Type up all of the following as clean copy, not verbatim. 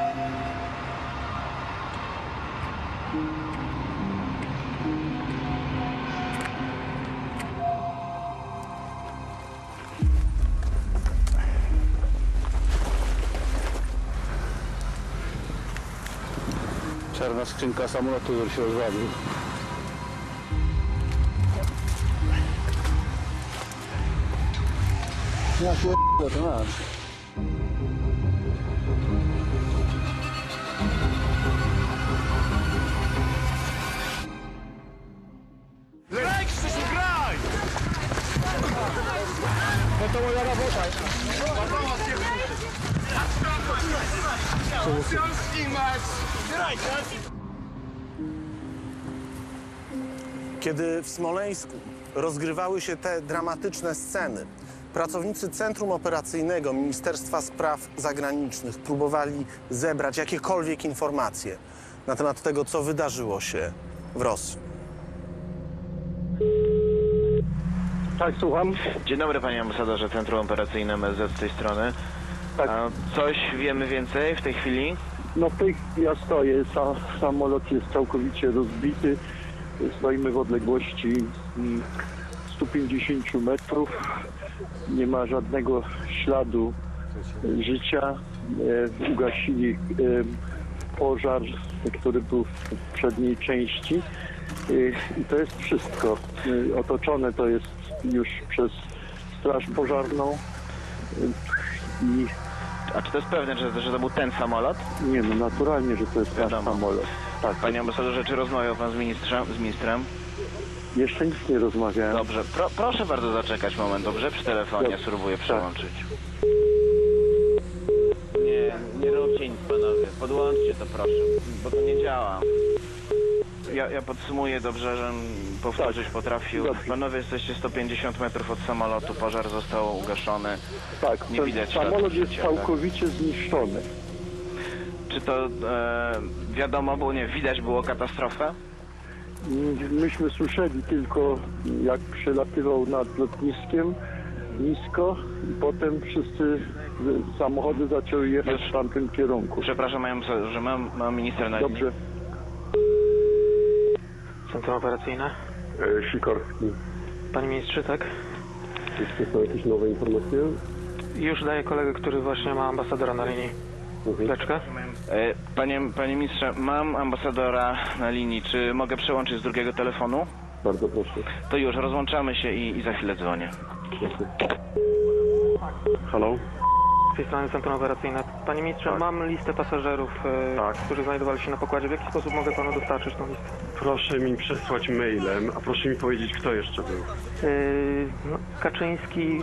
Czarna skrzynka samolotu, który się rozwalił. Ja pierdolę, to masz. Graj, Krzysiu, graj! No to moja robota. Kiedy w Smoleńsku rozgrywały się te dramatyczne sceny, pracownicy Centrum Operacyjnego Ministerstwa Spraw Zagranicznych próbowali zebrać jakiekolwiek informacje na temat tego, co wydarzyło się w Rosji. Tak, słucham. Dzień dobry, panie ambasadorze, Centrum Operacyjne MSZ z tej strony. Tak. Coś wiemy więcej w tej chwili? No w tej chwili ja stoję, samolot jest całkowicie rozbity. Stoimy w odległości 150 metrów. Nie ma żadnego śladu życia. Ugasili pożar, który był w przedniej części. I to jest wszystko. Otoczone to jest już przez Straż Pożarną. A czy to jest pewne, że to był ten samolot? Nie, no naturalnie, że to jest nasz samolot. Tak. Panie ambasadorze, czy rozmawiał pan z ministrem? Jeszcze nic nie rozmawiałem. Dobrze, proszę bardzo zaczekać moment, dobrze? Przy telefonie Dobrze. spróbuję przełączyć. Nie róbcie nic, panowie. Podłączcie to, proszę, bo to nie działa. Ja podsumuję dobrze, że powtórzyć potrafił. Dobrze. Panowie, jesteście 150 metrów od samolotu, pożar został ugaszony. Tak, Nie widać samolot śladów jest życia, całkowicie zniszczony. Czy to wiadomo, bo nie widać było katastrofę? Myśmy słyszeli tylko, jak przelatywał nad lotniskiem nisko i potem wszyscy samochody zaczęły jechać w tamtym kierunku. Przepraszam, że mam ministra na linii. Dobrze. Centrum Operacyjne. Sikorski. Panie ministrze, tak? Czy są jakieś nowe informacje? Już daję kolegę, który właśnie ma ambasadora na linii. Chwileczkę. Panie ministrze, mam ambasadora na linii. Czy mogę przełączyć z drugiego telefonu? Bardzo proszę. To już, rozłączamy się i za chwilę dzwonię. Halo? Z tej strony Centrum Operacyjne. Panie ministrze, Tak. mam listę pasażerów, Tak. którzy znajdowali się na pokładzie. W jaki sposób mogę panu dostarczyć tą listę? Proszę mi przesłać mailem, a proszę mi powiedzieć, kto jeszcze był. Kaczyński,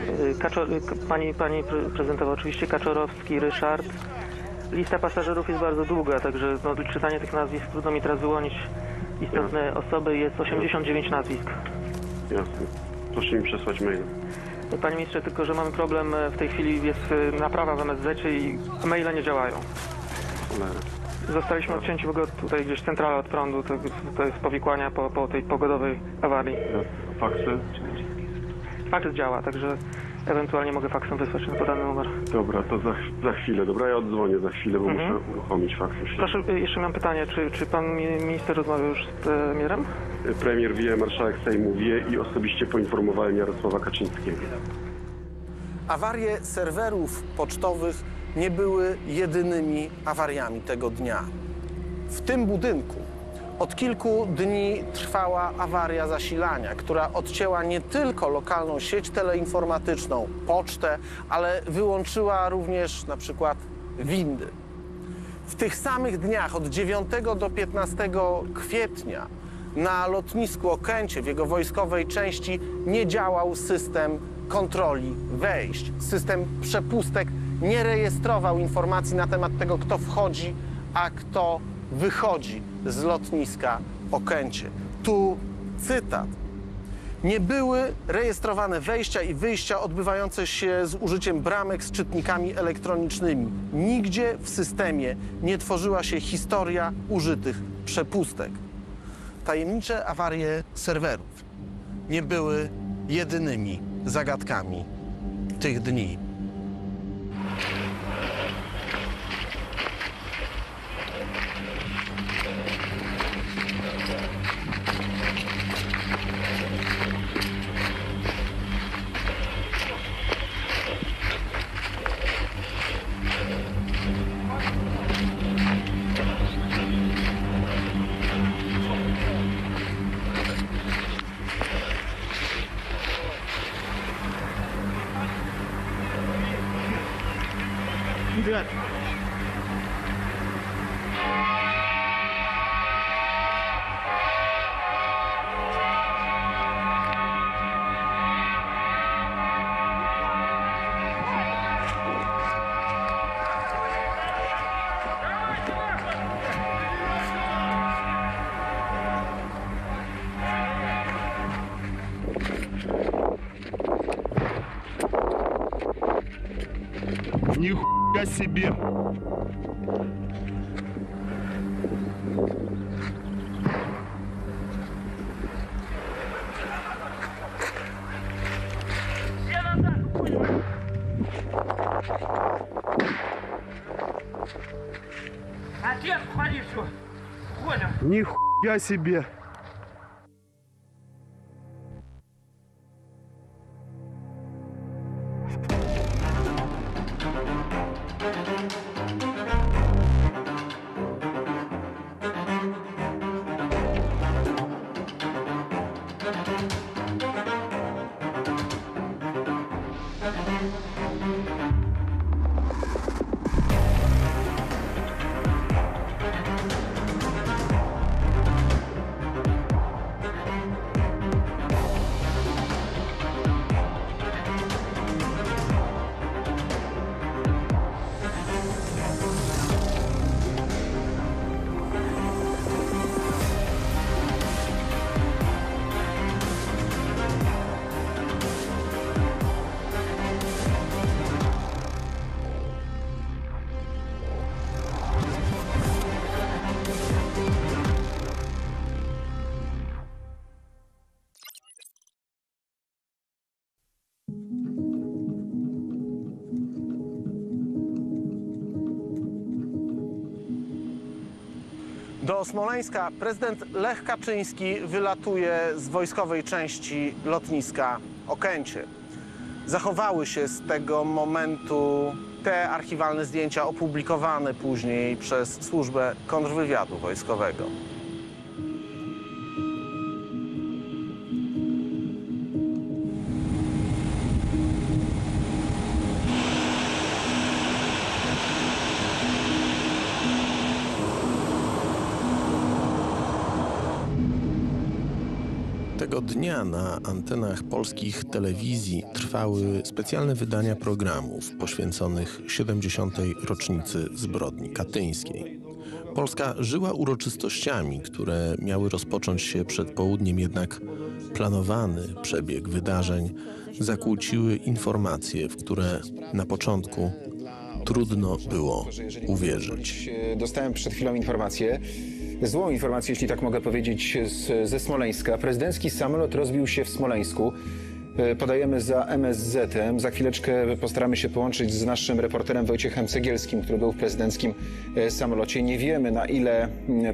pani prezentował oczywiście, Kaczorowski, Ryszard. Lista pasażerów jest bardzo długa, także czytanie tych nazwisk trudno mi teraz wyłonić istotne osoby. Jest 89 nazwisk. Jasne. Proszę mi przesłać mailem. Panie ministrze, tylko że mamy problem, w tej chwili jest naprawa w MSZ i maile nie działają. Cholera. Zostaliśmy odcięci w ogóle tutaj gdzieś centrala od prądu, to jest powikłania po tej pogodowej awarii. Jasne. Faksy? Faks działa, także ewentualnie mogę faksem wysłać na podany numer. Dobra, to za chwilę. Dobra, ja oddzwonię za chwilę, bo muszę uruchomić faks. Proszę, jeszcze mam pytanie, czy pan minister rozmawiał już z premierem? Premier wie, marszałek Sejmu wie i osobiście poinformowałem Jarosława Kaczyńskiego. Awarie serwerów pocztowych nie były jedynymi awariami tego dnia. W tym budynku od kilku dni trwała awaria zasilania, która odcięła nie tylko lokalną sieć teleinformatyczną, pocztę, ale wyłączyła również na przykład windy. W tych samych dniach od 9 do 15 kwietnia na lotnisku Okęcie w jego wojskowej części nie działał system kontroli wejść. System przepustek nie rejestrował informacji na temat tego, kto wchodzi, a kto wychodzi z lotniska Okęcie. Tu cytat. Nie były rejestrowane wejścia i wyjścia odbywające się z użyciem bramek z czytnikami elektronicznymi. Nigdzie w systemie nie tworzyła się historia użytych przepustek. Tajemnicze awarie serwerów nie były jedynymi zagadkami tych dni. Привет. Нихуя себе! Отец, входи, все. Входим. Нихуя себе! Do Smoleńska prezydent Lech Kaczyński wylatuje z wojskowej części lotniska Okęcie. Zachowały się z tego momentu te archiwalne zdjęcia opublikowane później przez Służbę Kontrwywiadu Wojskowego. Tego dnia na antenach polskich telewizji trwały specjalne wydania programów poświęconych 70. rocznicy zbrodni katyńskiej. Polska żyła uroczystościami, które miały rozpocząć się przed południem, jednak planowany przebieg wydarzeń zakłóciły informacje, w które na początku trudno było uwierzyć. Dostałem przed chwilą informację, złą informację, jeśli tak mogę powiedzieć, ze Smoleńska. Prezydencki samolot rozbił się w Smoleńsku. Podajemy za MSZ-em. Za chwileczkę postaramy się połączyć z naszym reporterem Wojciechem Cegielskim, który był w prezydenckim samolocie. Nie wiemy, na ile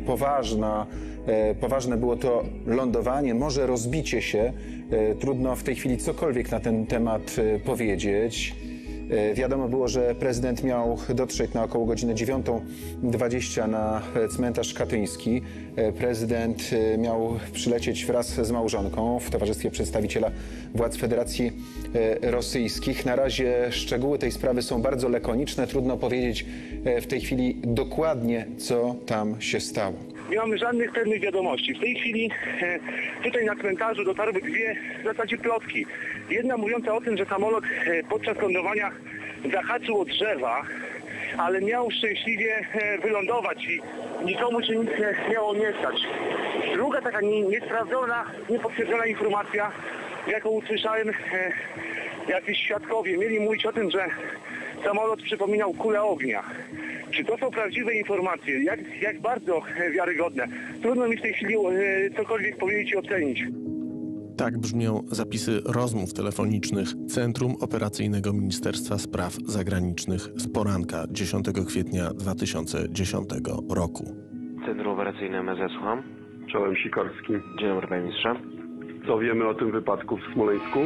poważne było to lądowanie, może rozbicie się. Trudno w tej chwili cokolwiek na ten temat powiedzieć. Wiadomo było, że prezydent miał dotrzeć na około godzinę 9:20 na cmentarz katyński. Prezydent miał przylecieć wraz z małżonką w towarzystwie przedstawiciela władz Federacji Rosyjskich. Na razie szczegóły tej sprawy są bardzo lakoniczne. Trudno powiedzieć w tej chwili dokładnie, co tam się stało. Nie mamy żadnych pewnych wiadomości. W tej chwili tutaj na cmentarzu dotarły dwie w zasadzie plotki. Jedna mówiąca o tym, że samolot podczas lądowania zahaczył o drzewa, ale miał szczęśliwie wylądować i nikomu się nic nie miało nie stać. Druga taka niesprawdzona, niepotwierdzona informacja, jaką usłyszałem, jacyś świadkowie mieli mówić o tym, że samolot przypominał kulę ognia. Czy to są prawdziwe informacje? Jak bardzo wiarygodne? Trudno mi w tej chwili cokolwiek powiedzieć i ocenić. Tak brzmią zapisy rozmów telefonicznych Centrum Operacyjnego Ministerstwa Spraw Zagranicznych z poranka 10 kwietnia 2010 roku. Centrum Operacyjne MSZ, słucham. Czołem Sikorski. Dzień dobry, panie ministrze. Co wiemy o tym wypadku w Smoleńsku?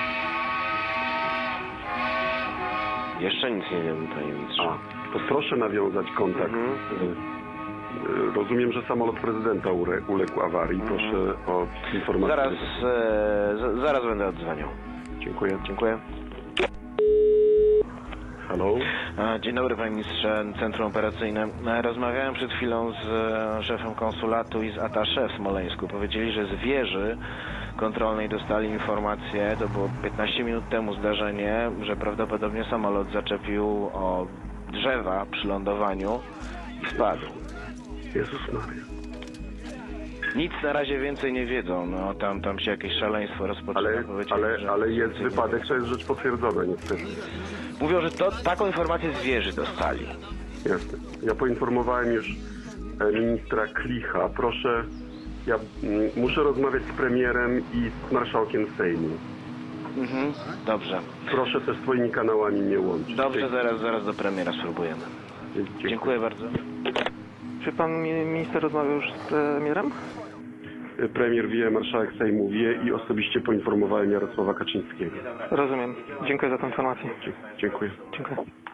Jeszcze nic nie wiem, panie ministrze. To proszę nawiązać kontakt. Rozumiem, że samolot prezydenta uległ awarii. Proszę o informację. Zaraz będę odzwaniał. Dziękuję. Dziękuję. Halo? Dzień dobry, panie ministrze, Centrum Operacyjne. Rozmawiałem przed chwilą z szefem konsulatu i z attaché w Smoleńsku. Powiedzieli, że z wieży kontrolnej dostali informację, to było 15 minut temu zdarzenie, że prawdopodobnie samolot zaczepił o drzewa przy lądowaniu i spadł. Jezus Maria. Nic na razie więcej nie wiedzą, no tam się jakieś szaleństwo rozpoczyna. Ale jest wypadek, to jest rzecz potwierdzona niestety. Mówią, że taką informację z wieży dostali. Jasne. Ja poinformowałem już ministra Klicha. Proszę, ja muszę rozmawiać z premierem i z marszałkiem Sejmu. Dobrze. Proszę też swoimi kanałami mnie łączyć. Dobrze, zaraz do premiera spróbujemy. Dziękuję bardzo. Czy pan minister rozmawiał już z premierem? Premier wie, marszałek Sejmu wie i osobiście poinformowałem Jarosława Kaczyńskiego. Rozumiem. Dziękuję za tę informację. Dziękuję. Dziękuję.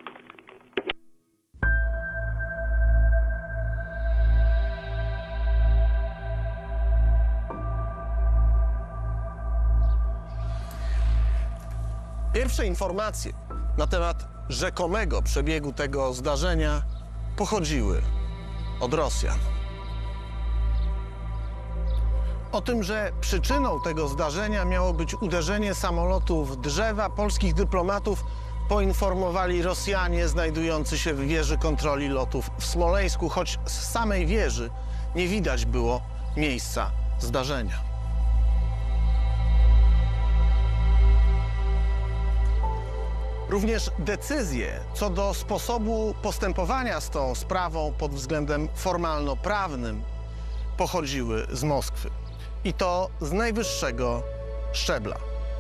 Pierwsze informacje na temat rzekomego przebiegu tego zdarzenia pochodziły od Rosjan. O tym, że przyczyną tego zdarzenia miało być uderzenie samolotu w drzewa, polskich dyplomatów poinformowali Rosjanie znajdujący się w wieży kontroli lotów w Smoleńsku, choć z samej wieży nie widać było miejsca zdarzenia. Również decyzje co do sposobu postępowania z tą sprawą pod względem formalno-prawnym pochodziły z Moskwy. I to z najwyższego szczebla.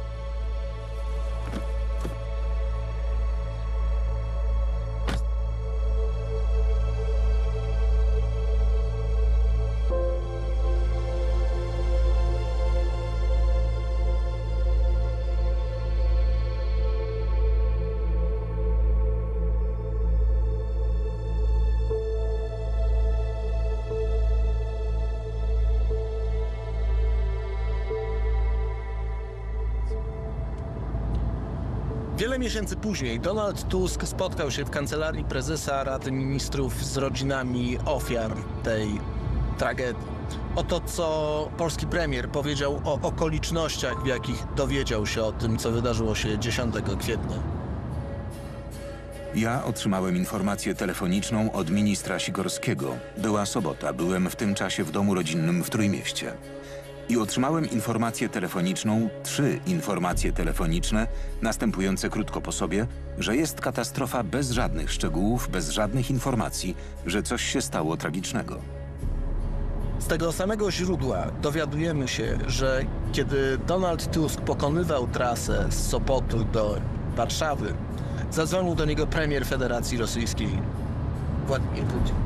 Wiele miesięcy później Donald Tusk spotkał się w kancelarii prezesa Rady Ministrów z rodzinami ofiar tej tragedii. Oto co polski premier powiedział o okolicznościach, w jakich dowiedział się o tym, co wydarzyło się 10 kwietnia. Ja otrzymałem informację telefoniczną od ministra Sikorskiego. Była sobota, byłem w tym czasie w domu rodzinnym w Trójmieście. I otrzymałem informację telefoniczną, 3 informacje telefoniczne, następujące krótko po sobie, że jest katastrofa bez żadnych szczegółów, bez żadnych informacji, że coś się stało tragicznego. Z tego samego źródła dowiadujemy się, że kiedy Donald Tusk pokonywał trasę z Sopotu do Warszawy, zadzwonił do niego premier Federacji Rosyjskiej, Władimir Putin.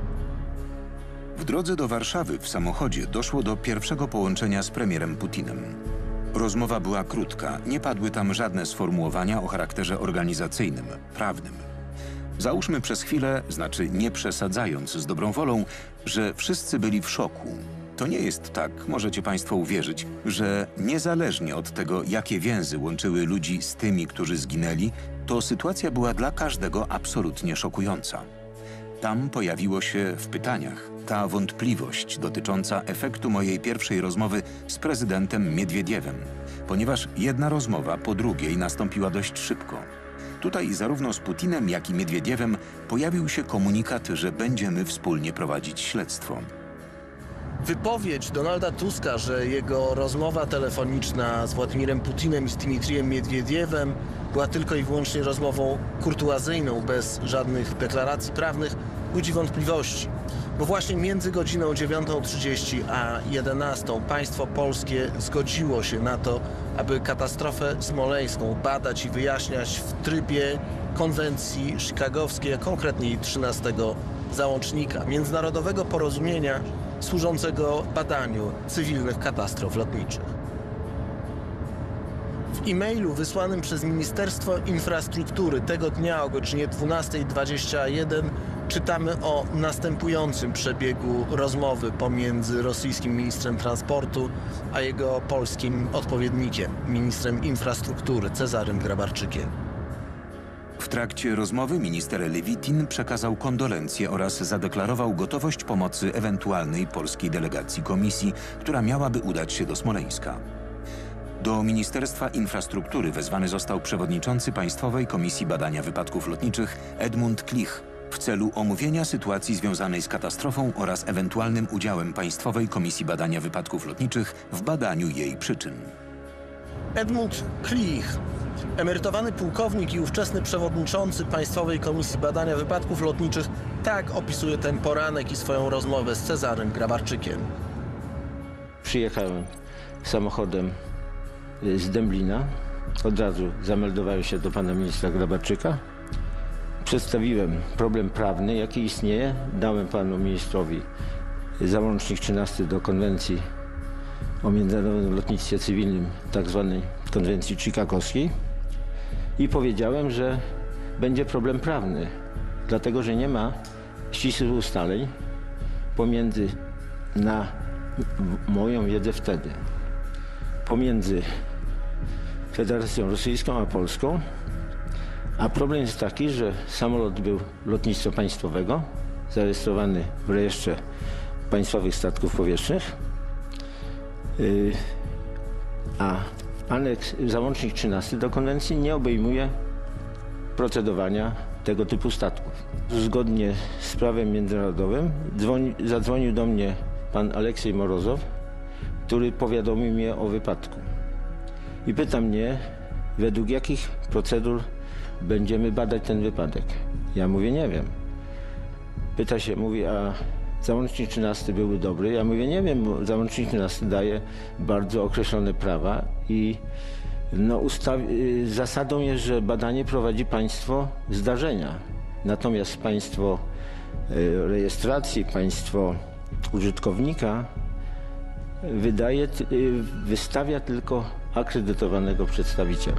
W drodze do Warszawy w samochodzie doszło do pierwszego połączenia z premierem Putinem. Rozmowa była krótka, nie padły tam żadne sformułowania o charakterze organizacyjnym, prawnym. Załóżmy przez chwilę, znaczy nie przesadzając z dobrą wolą, że wszyscy byli w szoku. To nie jest tak, możecie państwo uwierzyć, że niezależnie od tego, jakie więzy łączyły ludzi z tymi, którzy zginęli, to sytuacja była dla każdego absolutnie szokująca. Tam pojawiło się w pytaniach ta wątpliwość dotycząca efektu mojej pierwszej rozmowy z prezydentem Miedwiediewem, ponieważ jedna rozmowa po drugiej nastąpiła dość szybko. Tutaj zarówno z Putinem, jak i Miedwiediewem pojawił się komunikat, że będziemy wspólnie prowadzić śledztwo. Wypowiedź Donalda Tuska, że jego rozmowa telefoniczna z Władimirem Putinem i z Dmitrijem Miedwiediewem była tylko i wyłącznie rozmową kurtuazyjną, bez żadnych deklaracji prawnych, budzi wątpliwości. Bo właśnie między godziną 9:30 a 11:00 państwo polskie zgodziło się na to, aby katastrofę smoleńską badać i wyjaśniać w trybie konwencji chicagowskiej, a konkretniej 13 załącznika międzynarodowego porozumienia służącego badaniu cywilnych katastrof lotniczych. W e-mailu wysłanym przez Ministerstwo Infrastruktury tego dnia o godzinie 12:21 czytamy o następującym przebiegu rozmowy pomiędzy rosyjskim ministrem transportu a jego polskim odpowiednikiem, ministrem infrastruktury Cezarym Grabarczykiem. W trakcie rozmowy minister Lewitin przekazał kondolencje oraz zadeklarował gotowość pomocy ewentualnej polskiej delegacji komisji, która miałaby udać się do Smoleńska. Do Ministerstwa Infrastruktury wezwany został przewodniczący Państwowej Komisji Badania Wypadków Lotniczych Edmund Klich w celu omówienia sytuacji związanej z katastrofą oraz ewentualnym udziałem Państwowej Komisji Badania Wypadków Lotniczych w badaniu jej przyczyn. Edmund Klich, emerytowany pułkownik i ówczesny przewodniczący Państwowej Komisji Badania Wypadków Lotniczych, tak opisuje ten poranek i swoją rozmowę z Cezarym Grabarczykiem. Przyjechałem samochodem z Dęblina. Od razu zameldowałem się do pana ministra Grabarczyka. Przedstawiłem problem prawny, jaki istnieje. Dałem panu ministrowi załącznik 13 do konwencji o międzynarodowym lotnictwie cywilnym, tak zwanej konwencji chicagowskiej, i powiedziałem, że będzie problem prawny, dlatego że nie ma ścisłych ustaleń pomiędzy, na moją wiedzę wtedy, pomiędzy Federacją Rosyjską a Polską, a problem jest taki, że samolot był lotnictwa państwowego, zarejestrowany w rejestrze państwowych statków powietrznych, a załącznik 13 do konwencji nie obejmuje procedowania tego typu statków. Zgodnie z prawem międzynarodowym zadzwonił do mnie pan Aleksiej Morozow, który powiadomił mnie o wypadku. I pyta mnie, według jakich procedur będziemy badać ten wypadek. Ja mówię, nie wiem. Pyta się, mówi, a załącznik 13 byłby dobry? Ja mówię, nie wiem, bo załącznik 13 daje bardzo określone prawa i zasadą jest, że badanie prowadzi państwo zdarzenia. Natomiast państwo rejestracji, państwo użytkownika wystawia tylko akredytowanego przedstawiciela.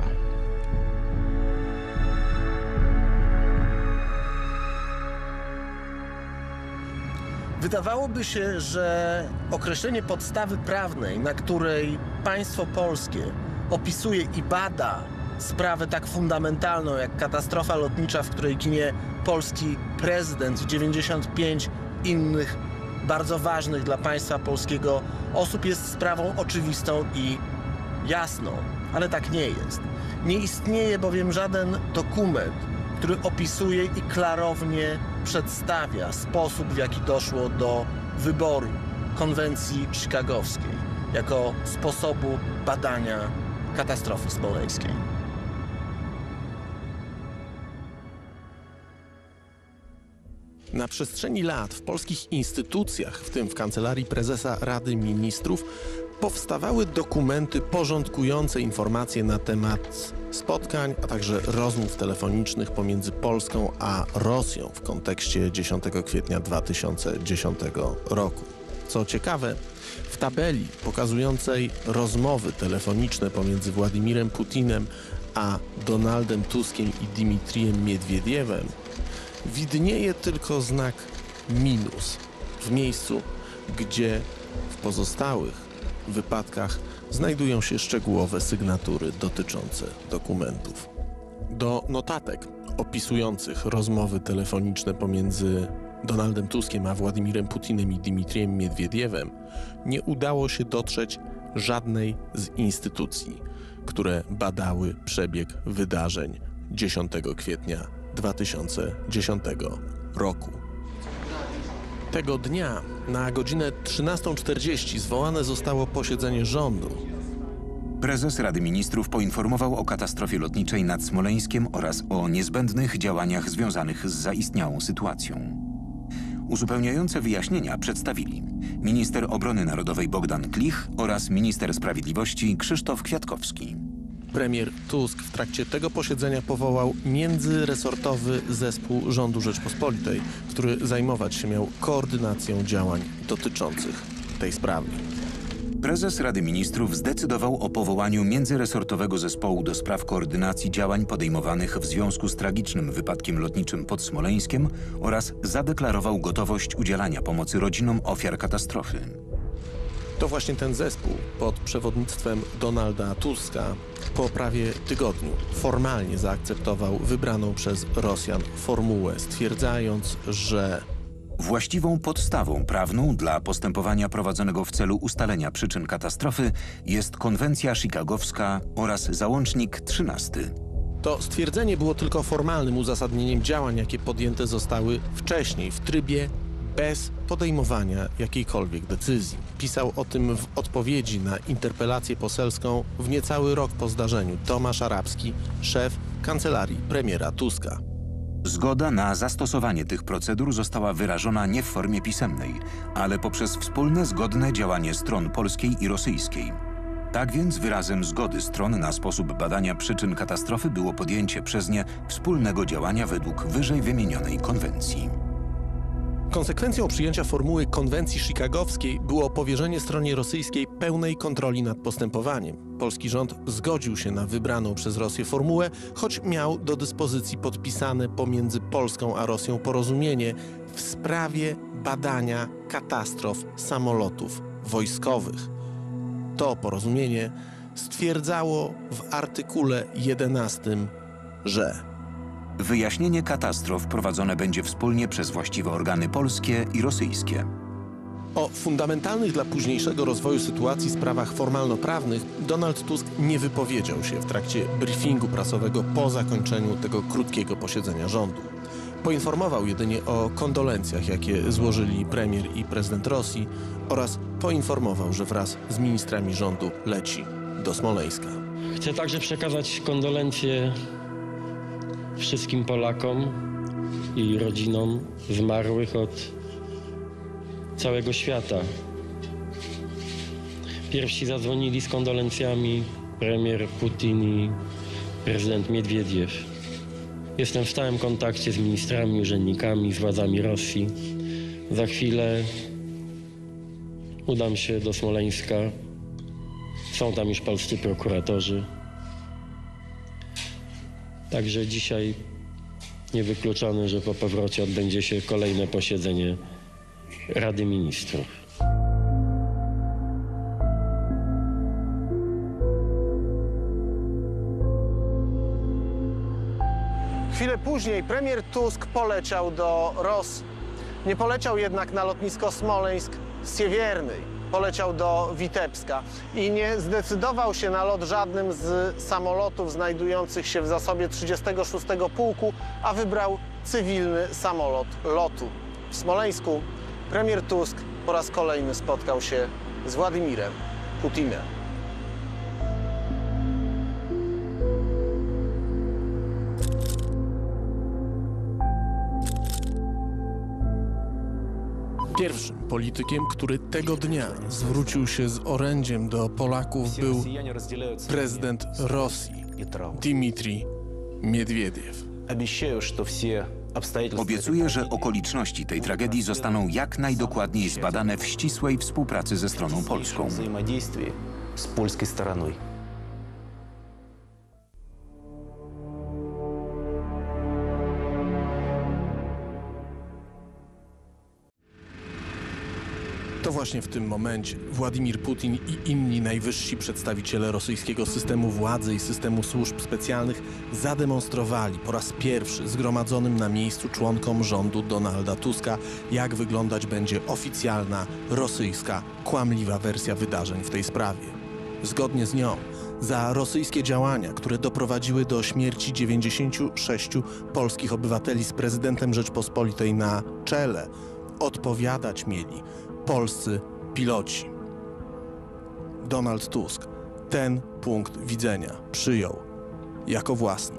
Wydawałoby się, że określenie podstawy prawnej, na której państwo polskie opisuje i bada sprawę tak fundamentalną jak katastrofa lotnicza, w której ginie polski prezydent i 95 innych bardzo ważnych dla państwa polskiego osób, jest sprawą oczywistą i jasną, ale tak nie jest. Nie istnieje bowiem żaden dokument, który opisuje i klarownie przedstawia sposób, w jaki doszło do wyboru konwencji chicagowskiej jako sposobu badania katastrofy smoleńskiej. Na przestrzeni lat w polskich instytucjach, w tym w Kancelarii Prezesa Rady Ministrów, powstawały dokumenty porządkujące informacje na temat spotkań, a także rozmów telefonicznych pomiędzy Polską a Rosją w kontekście 10 kwietnia 2010 roku. Co ciekawe, w tabeli pokazującej rozmowy telefoniczne pomiędzy Władimirem Putinem a Donaldem Tuskiem i Dmitrijem Miedwiediewem widnieje tylko znak minus w miejscu, gdzie w pozostałych wypadkach znajdują się szczegółowe sygnatury dotyczące dokumentów. Do notatek opisujących rozmowy telefoniczne pomiędzy Donaldem Tuskiem a Władimirem Putinem i Dmitrijem Miedwiediewem nie udało się dotrzeć żadnej z instytucji, które badały przebieg wydarzeń 10 kwietnia 2010 roku. Tego dnia na godzinę 13:40 zwołane zostało posiedzenie rządu. Prezes Rady Ministrów poinformował o katastrofie lotniczej nad Smoleńskiem oraz o niezbędnych działaniach związanych z zaistniałą sytuacją. Uzupełniające wyjaśnienia przedstawili minister obrony narodowej Bogdan Klich oraz minister sprawiedliwości Krzysztof Kwiatkowski. Premier Tusk w trakcie tego posiedzenia powołał międzyresortowy zespół rządu Rzeczpospolitej, który zajmować się miał koordynacją działań dotyczących tej sprawy. Prezes Rady Ministrów zdecydował o powołaniu międzyresortowego zespołu do spraw koordynacji działań podejmowanych w związku z tragicznym wypadkiem lotniczym pod Smoleńskiem oraz zadeklarował gotowość udzielania pomocy rodzinom ofiar katastrofy. To właśnie ten zespół pod przewodnictwem Donalda Tuska po prawie tygodniu formalnie zaakceptował wybraną przez Rosjan formułę, stwierdzając, że właściwą podstawą prawną dla postępowania prowadzonego w celu ustalenia przyczyn katastrofy jest konwencja chicagowska oraz załącznik 13. to stwierdzenie było tylko formalnym uzasadnieniem działań, jakie podjęte zostały wcześniej w trybie bez podejmowania jakiejkolwiek decyzji. Pisał o tym w odpowiedzi na interpelację poselską w niecały rok po zdarzeniu Tomasz Arabski, szef kancelarii premiera Tuska. Zgoda na zastosowanie tych procedur została wyrażona nie w formie pisemnej, ale poprzez wspólne, zgodne działanie stron polskiej i rosyjskiej. Tak więc wyrazem zgody stron na sposób badania przyczyn katastrofy było podjęcie przez nie wspólnego działania według wyżej wymienionej konwencji. Konsekwencją przyjęcia formuły konwencji chicagowskiej było powierzenie stronie rosyjskiej pełnej kontroli nad postępowaniem. Polski rząd zgodził się na wybraną przez Rosję formułę, choć miał do dyspozycji podpisane pomiędzy Polską a Rosją porozumienie w sprawie badania katastrof samolotów wojskowych. To porozumienie stwierdzało w artykule 11, że wyjaśnienie katastrof prowadzone będzie wspólnie przez właściwe organy polskie i rosyjskie. O fundamentalnych dla późniejszego rozwoju sytuacji sprawach formalno-prawnych Donald Tusk nie wypowiedział się w trakcie briefingu prasowego po zakończeniu tego krótkiego posiedzenia rządu. Poinformował jedynie o kondolencjach, jakie złożyli premier i prezydent Rosji oraz poinformował, że wraz z ministrami rządu leci do Smoleńska. Chcę także przekazać kondolencje wszystkim Polakom i rodzinom zmarłych od całego świata. Pierwsi zadzwonili z kondolencjami premier Putin i prezydent Miedwiediew. Jestem w stałym kontakcie z ministrami, urzędnikami, z władzami Rosji. Za chwilę udam się do Smoleńska. Są tam już polscy prokuratorzy. Także dzisiaj niewykluczone, że po powrocie odbędzie się kolejne posiedzenie Rady Ministrów. Chwilę później premier Tusk poleciał do Rosji. Nie poleciał jednak na lotnisko Smoleńsk-Siewierny. Poleciał do Witebska i nie zdecydował się na lot żadnym z samolotów znajdujących się w zasobie 36 Pułku, a wybrał cywilny samolot lotu. W Smoleńsku premier Tusk po raz kolejny spotkał się z Władimirem Putinem. Pierwszym politykiem, który tego dnia zwrócił się z orędziem do Polaków, był prezydent Rosji Dmitrij Miedwiediew. Obiecuję, że okoliczności tej tragedii zostaną jak najdokładniej zbadane w ścisłej współpracy ze stroną polską. To właśnie w tym momencie Władimir Putin i inni najwyżsi przedstawiciele rosyjskiego systemu władzy i systemu służb specjalnych zademonstrowali po raz pierwszy zgromadzonym na miejscu członkom rządu Donalda Tuska, jak wyglądać będzie oficjalna rosyjska, kłamliwa wersja wydarzeń w tej sprawie. Zgodnie z nią, za rosyjskie działania, które doprowadziły do śmierci 96 polskich obywateli z prezydentem Rzeczpospolitej na czele, odpowiadać mieli polscy piloci. Donald Tusk ten punkt widzenia przyjął jako własny.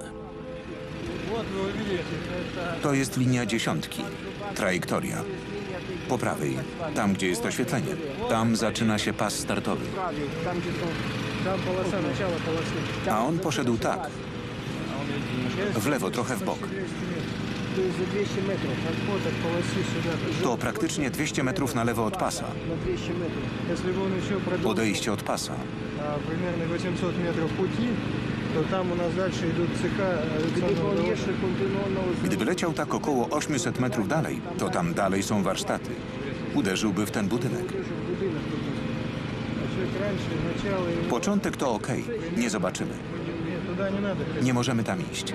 To jest linia 10, trajektoria. Po prawej, tam gdzie jest oświetlenie, tam zaczyna się pas startowy. A on poszedł tak, w lewo, trochę w bok. To praktycznie 200 metrów na lewo od pasa. Odejście od pasa. Gdyby leciał tak około 800 metrów dalej, to tam dalej są warsztaty. Uderzyłby w ten budynek. Początek to okej, nie zobaczymy. Nie możemy tam iść.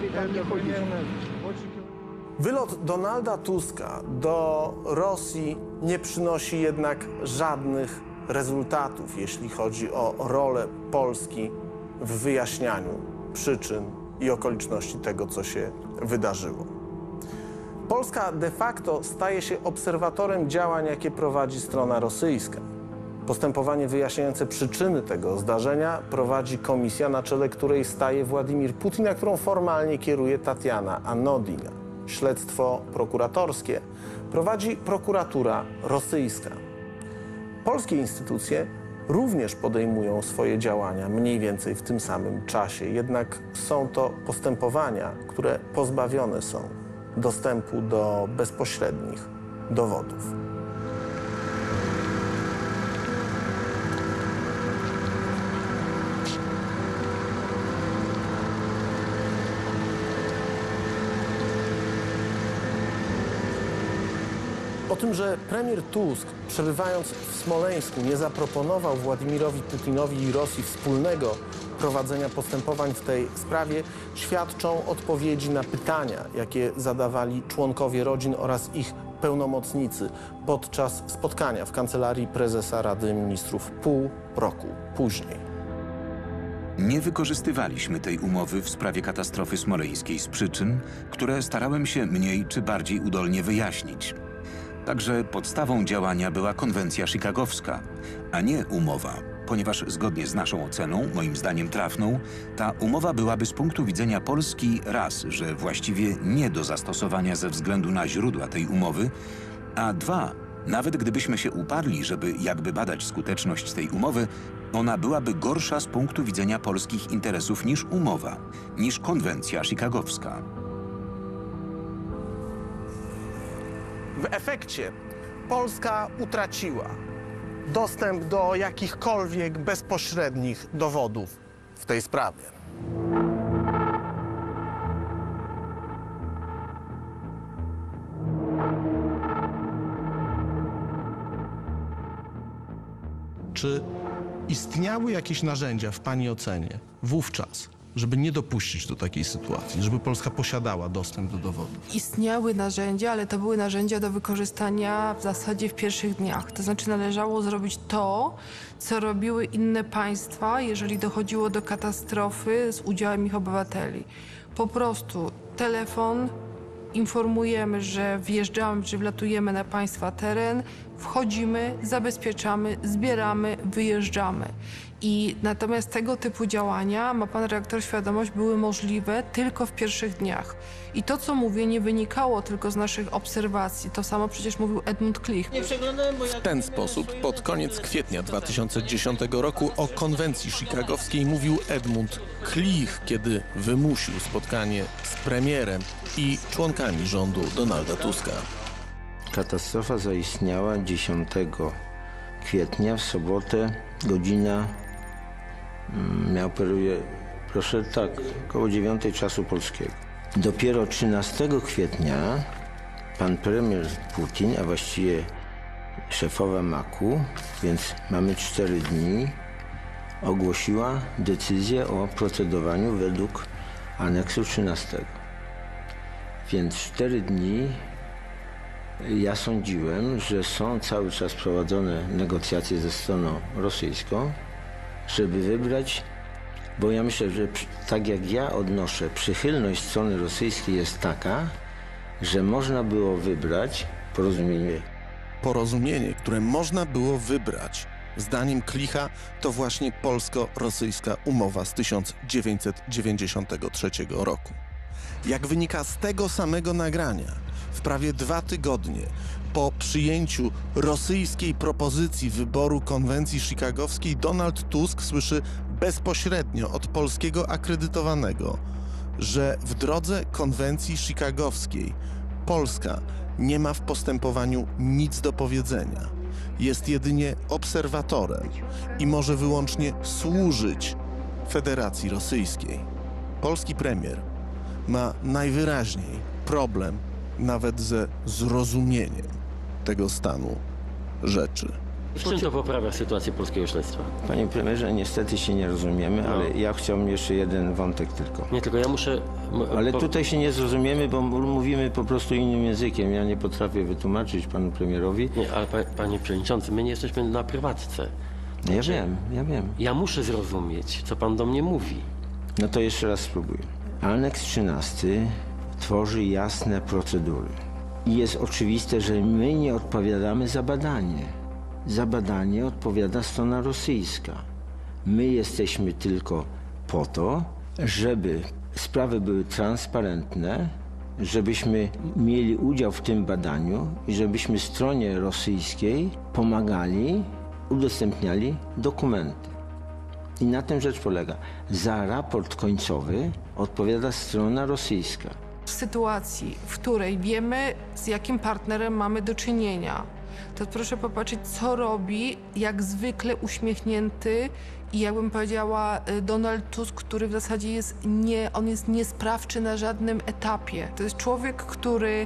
Wylot Donalda Tuska do Rosji nie przynosi jednak żadnych rezultatów, jeśli chodzi o rolę Polski w wyjaśnianiu przyczyn i okoliczności tego, co się wydarzyło. Polska de facto staje się obserwatorem działań, jakie prowadzi strona rosyjska. Postępowanie wyjaśniające przyczyny tego zdarzenia prowadzi komisja, na czele której staje Władimir Putin, a którą formalnie kieruje Tatiana Anodina. Śledztwo prokuratorskie prowadzi prokuratura rosyjska. Polskie instytucje również podejmują swoje działania mniej więcej w tym samym czasie, jednak są to postępowania, które pozbawione są dostępu do bezpośrednich dowodów. O tym, że premier Tusk, przebywając w Smoleńsku, nie zaproponował Władimirowi Putinowi i Rosji wspólnego prowadzenia postępowań w tej sprawie, świadczą odpowiedzi na pytania, jakie zadawali członkowie rodzin oraz ich pełnomocnicy podczas spotkania w kancelarii prezesa Rady Ministrów pół roku później. Nie wykorzystywaliśmy tej umowy w sprawie katastrofy smoleńskiej z przyczyn, które starałem się mniej czy bardziej udolnie wyjaśnić. Także podstawą działania była konwencja chicagowska, a nie umowa, ponieważ zgodnie z naszą oceną, moim zdaniem trafną, ta umowa byłaby z punktu widzenia Polski raz, że właściwie nie do zastosowania ze względu na źródła tej umowy, a dwa, nawet gdybyśmy się uparli, żeby jakby badać skuteczność tej umowy, ona byłaby gorsza z punktu widzenia polskich interesów niż umowa, niż konwencja chicagowska. W efekcie Polska utraciła dostęp do jakichkolwiek bezpośrednich dowodów w tej sprawie. Czy istniały jakieś narzędzia w Pani ocenie wówczas, żeby nie dopuścić do takiej sytuacji, żeby Polska posiadała dostęp do dowodów? Istniały narzędzia, ale to były narzędzia do wykorzystania w zasadzie w pierwszych dniach. To znaczy należało zrobić to, co robiły inne państwa, jeżeli dochodziło do katastrofy z udziałem ich obywateli. Po prostu telefon, informujemy, że wjeżdżamy, że wlatujemy na państwa teren, wchodzimy, zabezpieczamy, zbieramy, wyjeżdżamy. I natomiast tego typu działania, ma pan redaktor świadomość, były możliwe tylko w pierwszych dniach. I to, co mówię, nie wynikało tylko z naszych obserwacji. To samo przecież mówił Edmund Klich. W ten sposób pod koniec kwietnia 2010 roku o konwencji chicagowskiej mówił Edmund Klich, kiedy wymusił spotkanie z premierem i członkami rządu Donalda Tuska. Katastrofa zaistniała 10 kwietnia w sobotę, godzina, ja operuję, proszę tak, około 9 czasu polskiego. Dopiero 13 kwietnia pan premier Putin, a właściwie szefowa MAK-u, więc mamy 4 dni, ogłosiła decyzję o procedowaniu według aneksu 13. Więc 4 dni ja sądziłem, że są cały czas prowadzone negocjacje ze stroną rosyjską, żeby wybrać, bo ja myślę, że tak jak ja odnoszę, przychylność strony rosyjskiej jest taka, że można było wybrać porozumienie. Porozumienie, które można było wybrać, zdaniem Klicha, to właśnie polsko-rosyjska umowa z 1993 roku. Jak wynika z tego samego nagrania, w prawie 2 tygodnie po przyjęciu rosyjskiej propozycji wyboru konwencji chicagowskiej, Donald Tusk słyszy bezpośrednio od polskiego akredytowanego, że w drodze konwencji chicagowskiej Polska nie ma w postępowaniu nic do powiedzenia. Jest jedynie obserwatorem i może wyłącznie służyć Federacji Rosyjskiej. Polski premier ma najwyraźniej problem nawet ze zrozumieniem tego stanu rzeczy. W czym to poprawia sytuację polskiego śledztwa? Panie premierze, niestety się nie rozumiemy, ale ja chciałbym jeszcze jeden wątek tylko. Nie, tylko ja muszę... Ale tutaj się nie zrozumiemy, bo mówimy po prostu innym językiem. Ja nie potrafię wytłumaczyć panu premierowi. Nie, ale panie przewodniczący, my nie jesteśmy na prywatce. Ja wiem. Ja muszę zrozumieć, co pan do mnie mówi. No to jeszcze raz spróbuję. Aneks 13 tworzy jasne procedury. I jest oczywiste, że my nie odpowiadamy za badanie. Za badanie odpowiada strona rosyjska. My jesteśmy tylko po to, żeby sprawy były transparentne, żebyśmy mieli udział w tym badaniu i żebyśmy stronie rosyjskiej pomagali, udostępniali dokumenty. I na tym rzecz polega. Za raport końcowy odpowiada strona rosyjska. W sytuacji, w której wiemy, z jakim partnerem mamy do czynienia, to proszę popatrzeć, co robi jak zwykle uśmiechnięty i jakbym powiedziała Donald Tusk, który w zasadzie jest niesprawczy na żadnym etapie. To jest człowiek, który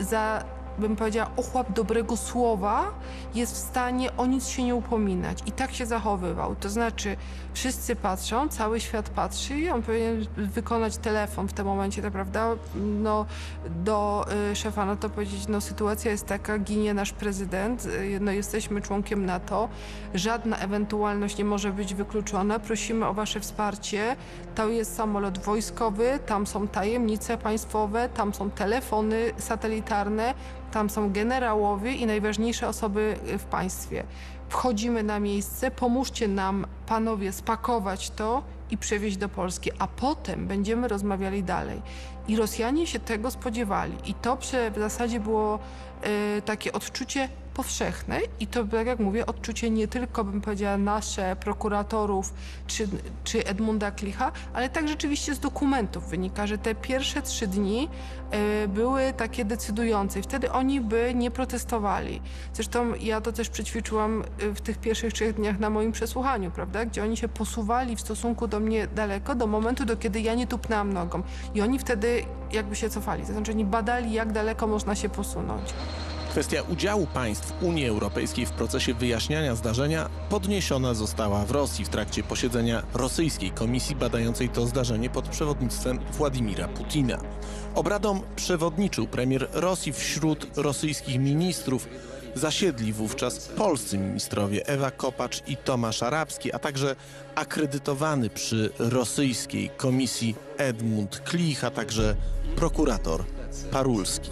bym powiedziała, ochłap dobrego słowa jest w stanie o nic się nie upominać. I tak się zachowywał. To znaczy, wszyscy patrzą, cały świat patrzy i on powinien wykonać telefon w tym momencie, to prawda, no, do szefa NATO powiedzieć, no sytuacja jest taka, ginie nasz prezydent, no jesteśmy członkiem NATO, żadna ewentualność nie może być wykluczona, prosimy o wasze wsparcie, to jest samolot wojskowy, tam są tajemnice państwowe, tam są telefony satelitarne, tam są generałowie i najważniejsze osoby w państwie. Wchodzimy na miejsce, pomóżcie nam, panowie, spakować to i przewieźć do Polski, a potem będziemy rozmawiali dalej. I Rosjanie się tego spodziewali. I to w zasadzie było takie odczucie powszechne i to, tak jak mówię, odczucie nie tylko, bym powiedziała, nasze, prokuratorów czy Edmunda Klicha, ale tak rzeczywiście z dokumentów wynika, że te pierwsze 3 dni były takie decydujące i wtedy oni by nie protestowali. Zresztą ja to też przećwiczyłam w tych pierwszych 3 dniach na moim przesłuchaniu, prawda, gdzie oni się posuwali w stosunku do mnie daleko, do momentu, do kiedy ja nie tupnęłam nogą. I oni wtedy jakby się cofali, to znaczy oni badali, jak daleko można się posunąć. Kwestia udziału państw Unii Europejskiej w procesie wyjaśniania zdarzenia podniesiona została w Rosji w trakcie posiedzenia rosyjskiej komisji badającej to zdarzenie pod przewodnictwem Władimira Putina. Obradom przewodniczył premier Rosji. Wśród rosyjskich ministrów zasiedli wówczas polscy ministrowie Ewa Kopacz i Tomasz Arabski, a także akredytowany przy rosyjskiej komisji Edmund Klich, a także prokurator Parulski.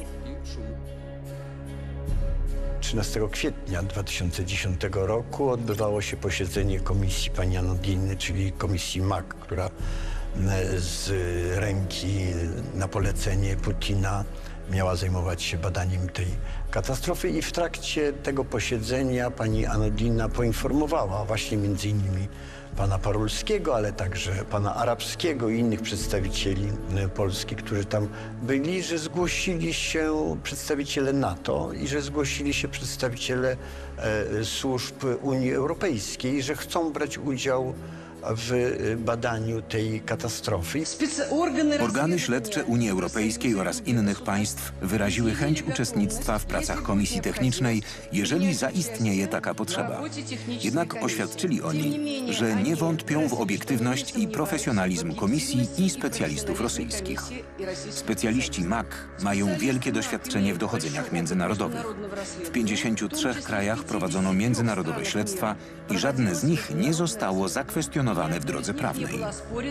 13 kwietnia 2010 roku odbywało się posiedzenie komisji pani Anodiny, czyli komisji MAC, która z ręki na polecenie Putina miała zajmować się badaniem tej katastrofy i w trakcie tego posiedzenia pani Anodina poinformowała właśnie między innymi pana Parulskiego, ale także pana Arabskiego i innych przedstawicieli Polski, którzy tam byli, że zgłosili się przedstawiciele NATO i że zgłosili się przedstawiciele służb Unii Europejskiej, że chcą brać udział w badaniu tej katastrofy. Organy śledcze Unii Europejskiej oraz innych państw wyraziły chęć uczestnictwa w pracach komisji technicznej, jeżeli zaistnieje taka potrzeba. Jednak oświadczyli oni, że nie wątpią w obiektywność i profesjonalizm komisji i specjalistów rosyjskich. Specjaliści MAC mają wielkie doświadczenie w dochodzeniach międzynarodowych. W 53 krajach prowadzono międzynarodowe śledztwa i żadne z nich nie zostało zakwestionowane w drodze prawnej.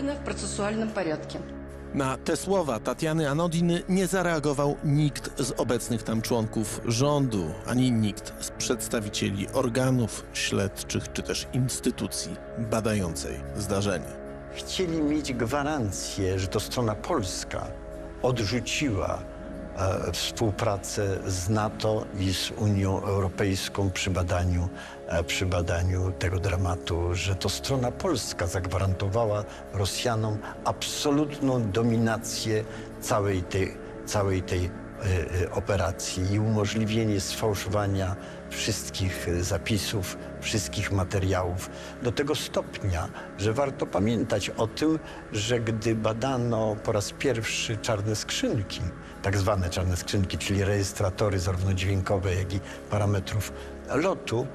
Na te słowa Tatiany Anodiny nie zareagował nikt z obecnych tam członków rządu, ani nikt z przedstawicieli organów śledczych czy też instytucji badającej zdarzenie. Chcieli mieć gwarancję, że to strona polska odrzuciła współpracę z NATO i z Unią Europejską przy badaniu tego dramatu, że to strona polska zagwarantowała Rosjanom absolutną dominację całej tej operacji i umożliwienie sfałszowania wszystkich zapisów, wszystkich materiałów do tego stopnia, że warto pamiętać o tym, że gdy badano po raz pierwszy czarne skrzynki, tak zwane czarne skrzynki, czyli rejestratory zarówno dźwiękowe, jak i parametrów lotu,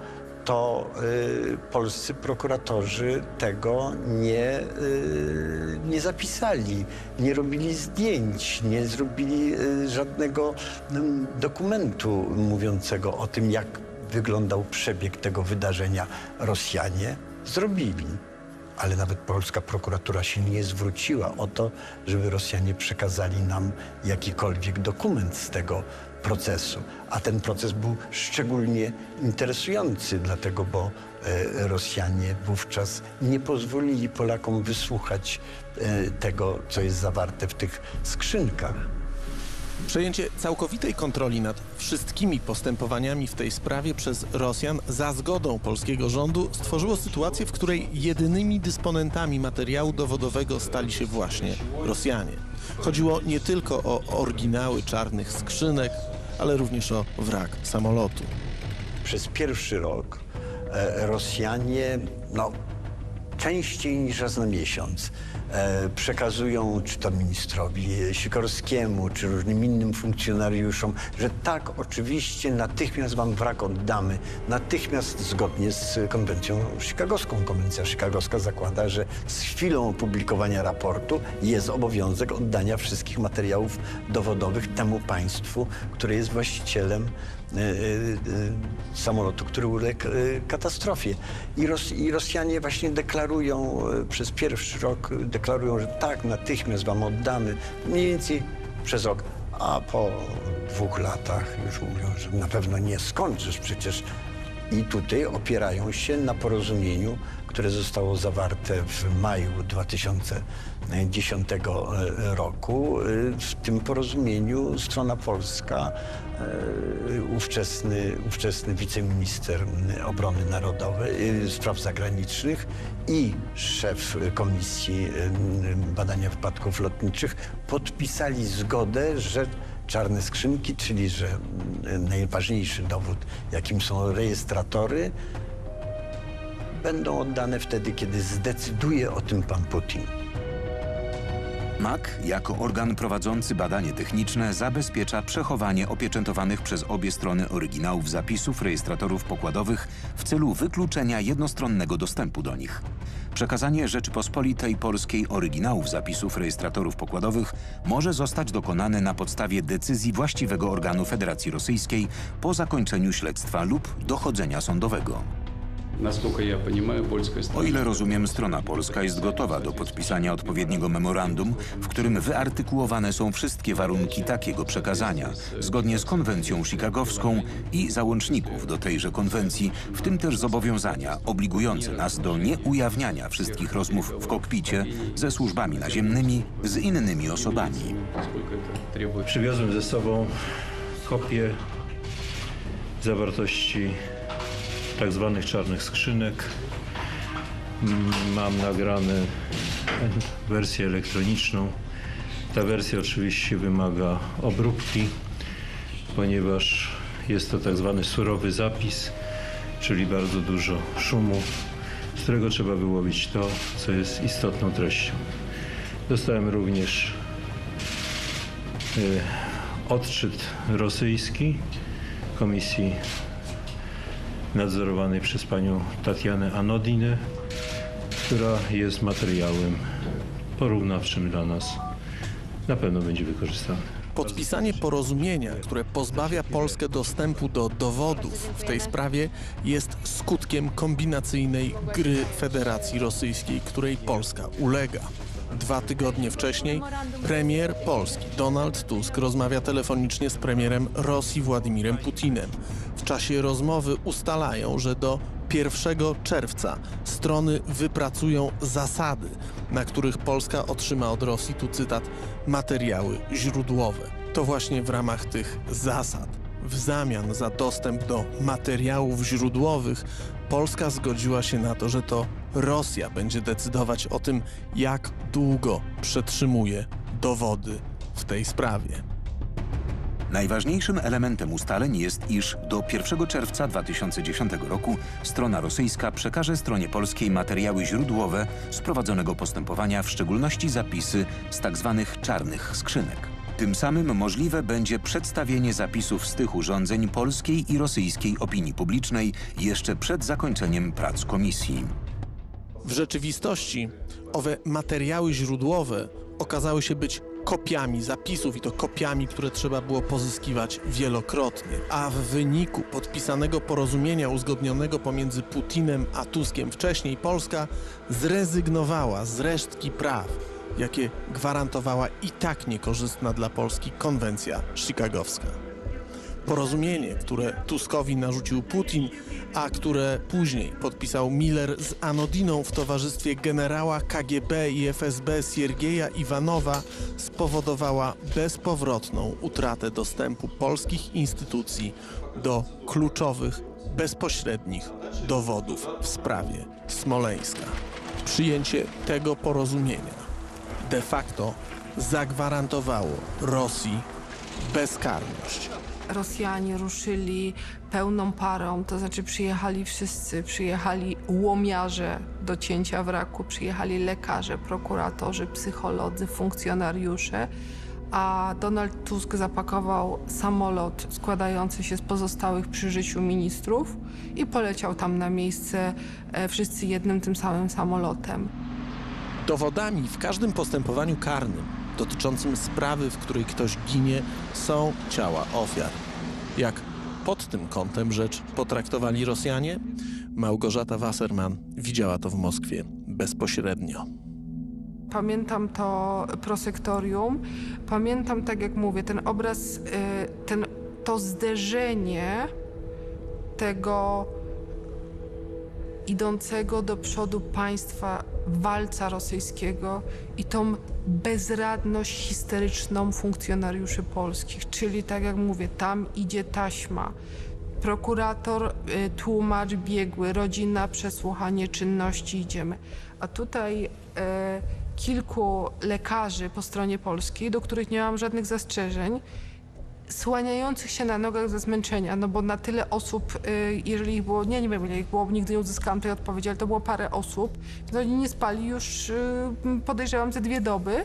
to polscy prokuratorzy tego nie zapisali, nie robili zdjęć, nie zrobili żadnego dokumentu mówiącego o tym, jak wyglądał przebieg tego wydarzenia. Rosjanie zrobili, ale nawet polska prokuratura się nie zwróciła o to, żeby Rosjanie przekazali nam jakikolwiek dokument z tego procesu. A ten proces był szczególnie interesujący, dlatego, bo Rosjanie wówczas nie pozwolili Polakom wysłuchać tego, co jest zawarte w tych skrzynkach. Przejęcie całkowitej kontroli nad wszystkimi postępowaniami w tej sprawie przez Rosjan za zgodą polskiego rządu stworzyło sytuację, w której jedynymi dysponentami materiału dowodowego stali się właśnie Rosjanie. Chodziło nie tylko o oryginały czarnych skrzynek, ale również o wrak samolotu. Przez pierwszy rok Rosjanie, częściej niż raz na miesiąc, przekazują czy to ministrowi Sikorskiemu, czy różnym innym funkcjonariuszom, że tak, oczywiście natychmiast wam wrak oddamy. Natychmiast zgodnie z konwencją chicagowską. Konwencja chicagowska zakłada, że z chwilą opublikowania raportu jest obowiązek oddania wszystkich materiałów dowodowych temu państwu, które jest właścicielem samolotu, który uległ katastrofie. I Rosjanie właśnie deklarują przez pierwszy rok, że tak, natychmiast wam oddamy, mniej więcej przez rok, a po 2 latach już mówią, że na pewno nie skończysz przecież. I tutaj opierają się na porozumieniu, które zostało zawarte w maju 2010 roku. W tym porozumieniu strona polska, ówczesny wiceminister obrony narodowej, spraw zagranicznych i szef Komisji Badania Wypadków Lotniczych podpisali zgodę, że czarne skrzynki, czyli że najważniejszy dowód, jakim są rejestratory, będą oddane wtedy, kiedy zdecyduje o tym pan Putin. MAC, jako organ prowadzący badanie techniczne, zabezpiecza przechowanie opieczętowanych przez obie strony oryginałów zapisów rejestratorów pokładowych w celu wykluczenia jednostronnego dostępu do nich. Przekazanie Rzeczypospolitej Polskiej oryginałów zapisów rejestratorów pokładowych może zostać dokonane na podstawie decyzji właściwego organu Federacji Rosyjskiej po zakończeniu śledztwa lub dochodzenia sądowego. O ile rozumiem, strona polska jest gotowa do podpisania odpowiedniego memorandum, w którym wyartykułowane są wszystkie warunki takiego przekazania, zgodnie z konwencją chicagowską i załączników do tejże konwencji, w tym też zobowiązania obligujące nas do nieujawniania wszystkich rozmów w kokpicie ze służbami naziemnymi, z innymi osobami. Przywiozłem ze sobą kopię zawartości tak zwanych czarnych skrzynek. Mam nagrane wersję elektroniczną. Ta wersja oczywiście wymaga obróbki, ponieważ jest to tak zwany surowy zapis, czyli bardzo dużo szumu, z którego trzeba wyłowić to, co jest istotną treścią. Dostałem również odczyt rosyjski Komisji nadzorowanej przez panią Tatianę Anodinę, która jest materiałem porównawczym dla nas. Na pewno będzie wykorzystany. Podpisanie porozumienia, które pozbawia Polskę dostępu do dowodów w tej sprawie, jest skutkiem kombinacyjnej gry Federacji Rosyjskiej, której Polska ulega. 2 tygodnie wcześniej premier Polski Donald Tusk rozmawia telefonicznie z premierem Rosji Władimirem Putinem. W czasie rozmowy ustalają, że do 1 czerwca strony wypracują zasady, na których Polska otrzyma od Rosji, tu cytat, materiały źródłowe. To właśnie w ramach tych zasad, w zamian za dostęp do materiałów źródłowych, Polska zgodziła się na to, że to Rosja będzie decydować o tym, jak długo przetrzymuje dowody w tej sprawie. Najważniejszym elementem ustaleń jest, iż do 1 czerwca 2010 roku strona rosyjska przekaże stronie polskiej materiały źródłowe z prowadzonego postępowania, w szczególności zapisy z tzw. czarnych skrzynek. Tym samym możliwe będzie przedstawienie zapisów z tych urządzeń polskiej i rosyjskiej opinii publicznej jeszcze przed zakończeniem prac komisji. W rzeczywistości owe materiały źródłowe okazały się być kopiami zapisów i to kopiami, które trzeba było pozyskiwać wielokrotnie. A w wyniku podpisanego porozumienia uzgodnionego pomiędzy Putinem a Tuskiem wcześniej Polska zrezygnowała z resztki praw, jakie gwarantowała i tak niekorzystna dla Polski konwencja chicagowska. Porozumienie, które Tuskowi narzucił Putin, a które później podpisał Miller z Anodiną w towarzystwie generała KGB i FSB Siergieja Iwanowa, spowodowała bezpowrotną utratę dostępu polskich instytucji do kluczowych, bezpośrednich dowodów w sprawie Smoleńska. Przyjęcie tego porozumienia de facto zagwarantowało Rosji bezkarność. Rosjanie ruszyli pełną parą, to znaczy przyjechali wszyscy, przyjechali łomiarze do cięcia wraku, przyjechali lekarze, prokuratorzy, psycholodzy, funkcjonariusze, a Donald Tusk zapakował samolot składający się z pozostałych przy życiu ministrów i poleciał tam na miejsce wszyscy jednym tym samym samolotem. Dowodami w każdym postępowaniu karnym dotyczącym sprawy, w której ktoś ginie, są ciała ofiar. Jak pod tym kątem rzecz potraktowali Rosjanie? Małgorzata Wasserman widziała to w Moskwie bezpośrednio. Pamiętam to prosektorium, pamiętam, tak jak mówię, ten obraz, to zderzenie tego idącego do przodu państwa walca rosyjskiego i tą bezradność histeryczną funkcjonariuszy polskich. Czyli, tak jak mówię, tam idzie taśma. Prokurator, tłumacz, biegły, rodzina, przesłuchanie czynności, idziemy. A tutaj kilku lekarzy po stronie polskiej, do których nie mam żadnych zastrzeżeń, słaniających się na nogach ze zmęczenia, no bo na tyle osób, jeżeli ich było, nie wiem ile ich było, nigdy nie uzyskałam tej odpowiedzi, ale to było parę osób, no oni nie spali już, podejrzewam, ze 2 doby.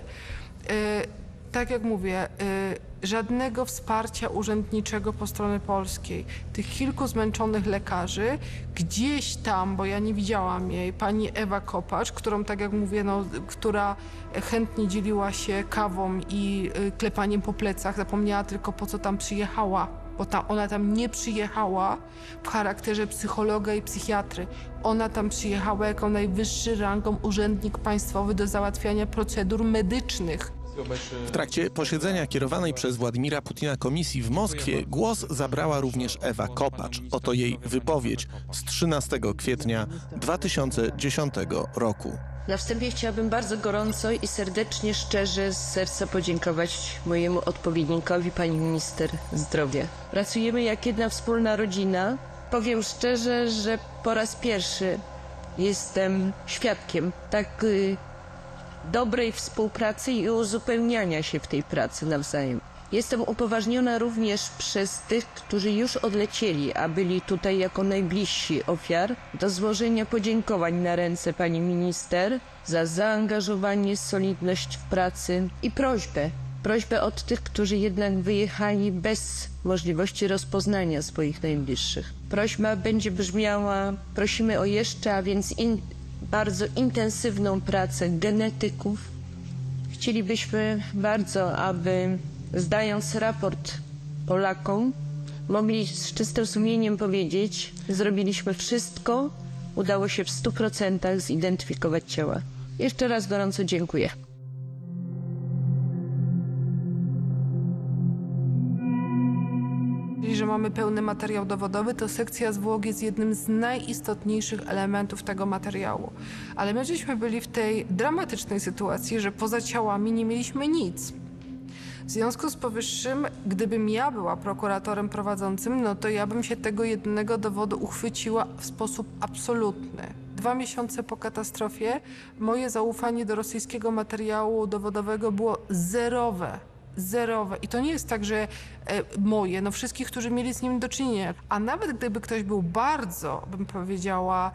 Tak jak mówię, żadnego wsparcia urzędniczego po stronie polskiej. Tych kilku zmęczonych lekarzy, gdzieś tam, bo ja nie widziałam jej, pani Ewa Kopacz, którą, tak jak mówię, no, która chętnie dzieliła się kawą i klepaniem po plecach, zapomniała tylko, po co tam przyjechała, bo ona tam nie przyjechała w charakterze psychologa i psychiatry. Ona tam przyjechała jako najwyższy rangą urzędnik państwowy do załatwiania procedur medycznych. W trakcie posiedzenia kierowanej przez Władimira Putina komisji w Moskwie głos zabrała również Ewa Kopacz. Oto jej wypowiedź z 13 kwietnia 2010 roku. Na wstępie chciałabym bardzo gorąco i serdecznie, szczerze, z serca podziękować mojemu odpowiednikowi, pani minister zdrowia. Pracujemy jak jedna wspólna rodzina. Powiem szczerze, że po raz pierwszy jestem świadkiem tak dobrej współpracy i uzupełniania się w tej pracy nawzajem. Jestem upoważniona również przez tych, którzy już odlecieli, a byli tutaj jako najbliżsi ofiar, do złożenia podziękowań na ręce pani minister za zaangażowanie, solidność w pracy i prośbę od tych, którzy jednak wyjechali bez możliwości rozpoznania swoich najbliższych. Prośba będzie brzmiała, prosimy o jeszcze, a więc bardzo intensywną pracę genetyków. Chcielibyśmy bardzo, aby zdając raport Polakom, mogli z czystym sumieniem powiedzieć, zrobiliśmy wszystko, udało się w 100% zidentyfikować ciała. Jeszcze raz gorąco dziękuję. Że mamy pełny materiał dowodowy, to sekcja zwłok jest jednym z najistotniejszych elementów tego materiału. Ale my żeśmy byli w tej dramatycznej sytuacji, że poza ciałami nie mieliśmy nic. W związku z powyższym, gdybym ja była prokuratorem prowadzącym, no to ja bym się tego jednego dowodu uchwyciła w sposób absolutny. 2 miesiące po katastrofie moje zaufanie do rosyjskiego materiału dowodowego było zerowe. Zerowe. I to nie jest tak, że moje, no wszystkich, którzy mieli z nim do czynienia. A nawet gdyby ktoś był bardzo, bym powiedziała,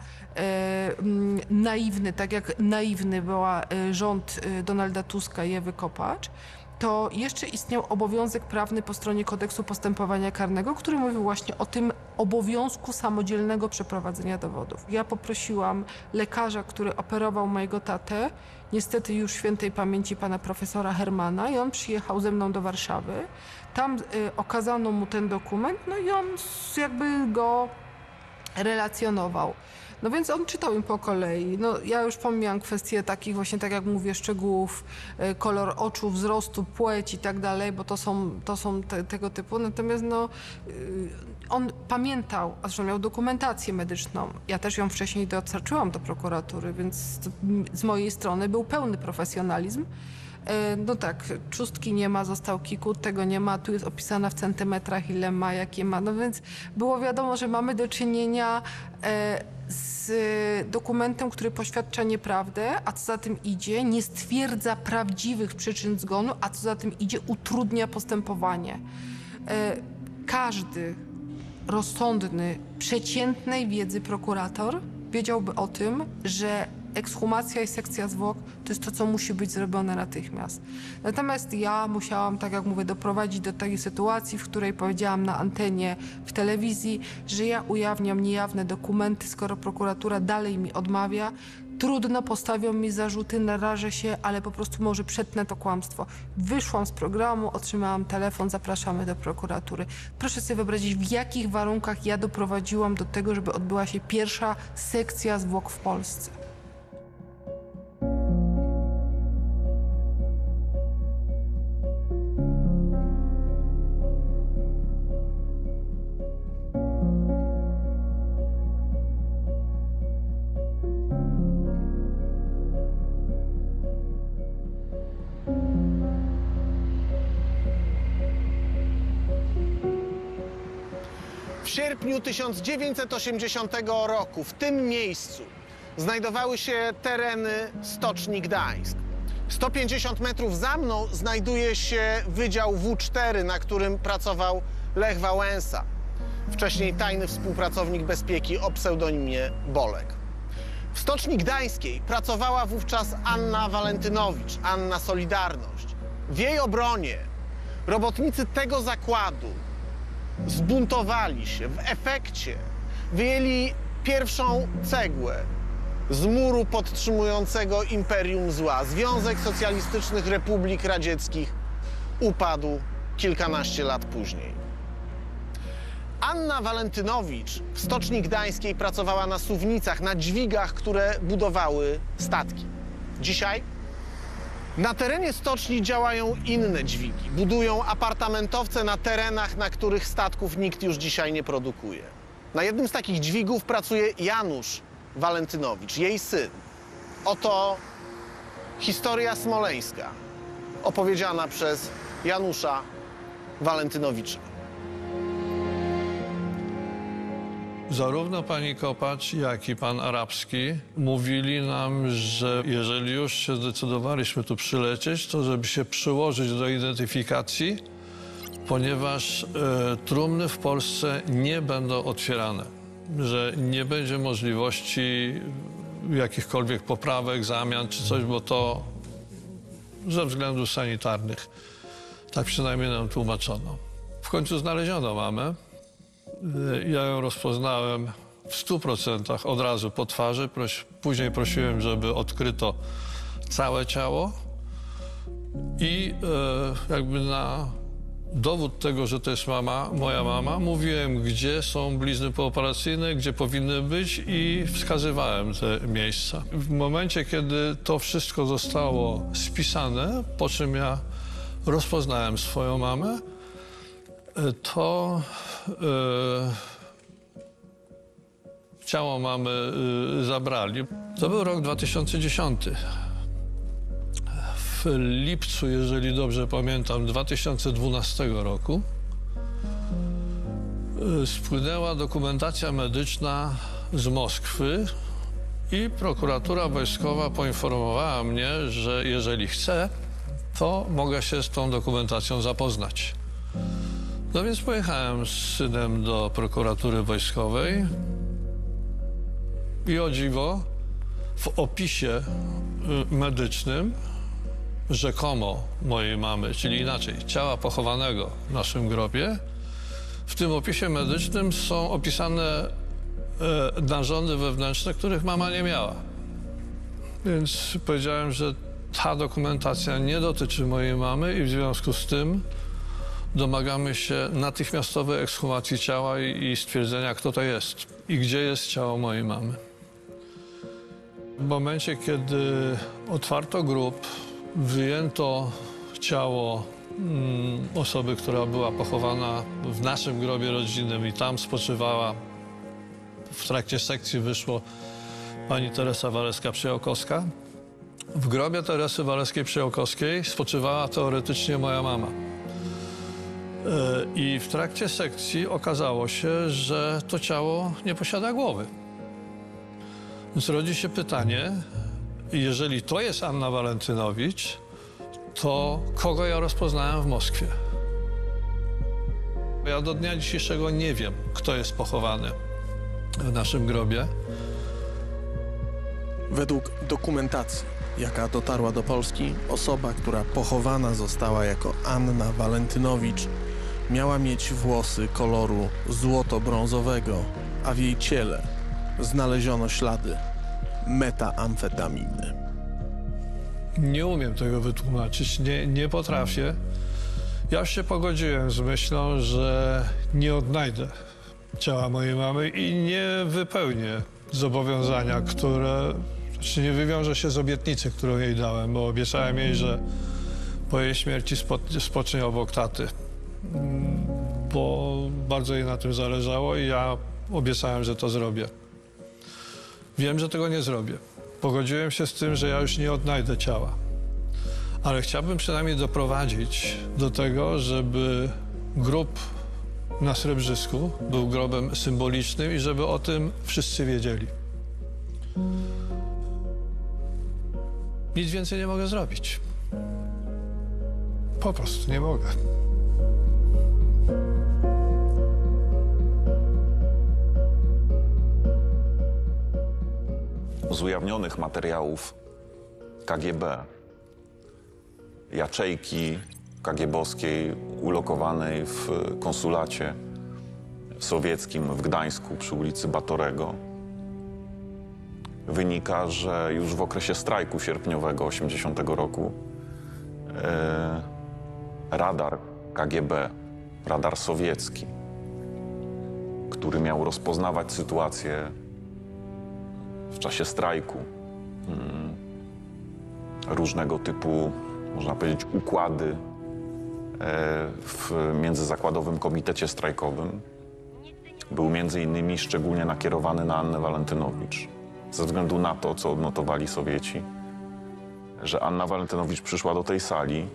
naiwny, tak jak naiwny była rząd Donalda Tuska i Ewy Kopacz, to jeszcze istniał obowiązek prawny po stronie Kodeksu Postępowania Karnego, który mówił właśnie o tym obowiązku samodzielnego przeprowadzenia dowodów. Ja poprosiłam lekarza, który operował mojego tatę, niestety już świętej pamięci pana profesora Hermana, i on przyjechał ze mną do Warszawy. Tam okazano mu ten dokument, no i on jakby go relacjonował. No więc on czytał im po kolei. No, ja już pomijam kwestie takich właśnie, tak jak mówię, szczegółów, kolor oczu, wzrostu, płeć i tak dalej, bo to są tego typu. Natomiast no, on pamiętał, a zresztą miał dokumentację medyczną. Ja też ją wcześniej dostarczyłam do prokuratury, więc z mojej strony był pełny profesjonalizm. No tak, trzustki nie ma, został kikut, tego nie ma, tu jest opisana w centymetrach, ile ma, jakie ma. No więc było wiadomo, że mamy do czynienia z dokumentem, który poświadcza nieprawdę, a co za tym idzie, nie stwierdza prawdziwych przyczyn zgonu, a co za tym idzie, utrudnia postępowanie. Każdy rozsądny, przeciętnej wiedzy prokurator wiedziałby o tym, że ekshumacja i sekcja zwłok to jest to, co musi być zrobione natychmiast. Natomiast ja musiałam, tak jak mówię, doprowadzić do takiej sytuacji, w której powiedziałam na antenie w telewizji, że ja ujawniam niejawne dokumenty, skoro prokuratura dalej mi odmawia. Trudno, postawią mi zarzuty, narażę się, ale po prostu może przetnę to kłamstwo. Wyszłam z programu, otrzymałam telefon, zapraszamy do prokuratury. Proszę sobie wyobrazić, w jakich warunkach ja doprowadziłam do tego, żeby odbyła się pierwsza sekcja zwłok w Polsce. W sierpniu 1980 roku w tym miejscu znajdowały się tereny Stoczni Gdańsk. 150 metrów za mną znajduje się Wydział W4, na którym pracował Lech Wałęsa, wcześniej tajny współpracownik bezpieki o pseudonimie Bolek. W Stoczni Gdańskiej pracowała wówczas Anna Walentynowicz, Anna Solidarność. W jej obronie robotnicy tego zakładu zbuntowali się. W efekcie wyjęli pierwszą cegłę z muru podtrzymującego imperium zła. Związek Socjalistycznych Republik Radzieckich upadł kilkanaście lat później. Anna Walentynowicz w Stoczni Gdańskiej pracowała na suwnicach, na dźwigach, które budowały statki. Dzisiaj na terenie stoczni działają inne dźwigi. Budują apartamentowce na terenach, na których statków nikt już dzisiaj nie produkuje. Na jednym z takich dźwigów pracuje Janusz Walentynowicz, jej syn. Oto historia smoleńska, opowiedziana przez Janusza Walentynowicza. Zarówno pani Kopacz, jak i pan Arabski mówili nam, że jeżeli już się zdecydowaliśmy tu przylecieć, to żeby się przyłożyć do identyfikacji, ponieważ trumny w Polsce nie będą otwierane, że nie będzie możliwości jakichkolwiek poprawek, zamian czy coś, bo to ze względów sanitarnych. Tak przynajmniej nam tłumaczono. W końcu znaleziono mamę. Ja ją rozpoznałem w 100% od razu po twarzy. Później prosiłem, żeby odkryto całe ciało i jakby na dowód tego, że to jest moja mama, mówiłem, gdzie są blizny pooperacyjne, gdzie powinny być i wskazywałem te miejsca. W momencie, kiedy to wszystko zostało spisane, po czym ja rozpoznałem swoją mamę, to ciało mamy zabrali. To był rok 2010. W lipcu, jeżeli dobrze pamiętam, 2012 roku spłynęła dokumentacja medyczna z Moskwy i prokuratura wojskowa poinformowała mnie, że jeżeli chcę, to mogę się z tą dokumentacją zapoznać. No więc pojechałem z synem do prokuratury wojskowej i o dziwo w opisie medycznym rzekomo mojej mamy, czyli inaczej, ciała pochowanego w naszym grobie, w tym opisie medycznym są opisane narządy wewnętrzne, których mama nie miała. Więc powiedziałem, że ta dokumentacja nie dotyczy mojej mamy i w związku z tym domagamy się natychmiastowej ekshumacji ciała i stwierdzenia, kto to jest i gdzie jest ciało mojej mamy. W momencie, kiedy otwarto grób, wyjęto ciało osoby, która była pochowana w naszym grobie rodzinnym i tam spoczywała, w trakcie sekcji wyszło pani Teresa Walewska-Przyjałkowska. W grobie Teresy Walewskiej-Przyjałkowskiej spoczywała teoretycznie moja mama. I w trakcie sekcji okazało się, że to ciało nie posiada głowy. Więc rodzi się pytanie, jeżeli to jest Anna Walentynowicz, to kogo ja rozpoznałem w Moskwie? Ja do dnia dzisiejszego nie wiem, kto jest pochowany w naszym grobie. Według dokumentacji, jaka dotarła do Polski, osoba, która pochowana została jako Anna Walentynowicz, miała mieć włosy koloru złoto-brązowego, a w jej ciele znaleziono ślady metaamfetaminy. Nie umiem tego wytłumaczyć, nie potrafię. Ja już się pogodziłem z myślą, że nie odnajdę ciała mojej mamy i nie wypełnię zobowiązania, nie wywiążę się z obietnicy, którą jej dałem, bo obiecałem jej, że po jej śmierci spocznie obok taty, bo bardzo jej na tym zależało i ja obiecałem, że to zrobię. Wiem, że tego nie zrobię. Pogodziłem się z tym, że ja już nie odnajdę ciała. Ale chciałbym przynajmniej doprowadzić do tego, żeby grób na Srebrzysku był grobem symbolicznym i żeby o tym wszyscy wiedzieli. Nic więcej nie mogę zrobić. Po prostu nie mogę. Z ujawnionych materiałów KGB, jaczejki KGB-owskiej ulokowanej w konsulacie sowieckim w Gdańsku przy ulicy Batorego, wynika, że już w okresie strajku sierpniowego 80 roku radar KGB, radar sowiecki, który miał rozpoznawać sytuację w czasie strajku, różnego typu, można powiedzieć, układy w międzyzakładowym komitecie strajkowym, był między innymi szczególnie nakierowany na Annę Walentynowicz. Ze względu na to, co odnotowali Sowieci, że Anna Walentynowicz przyszła do tej sali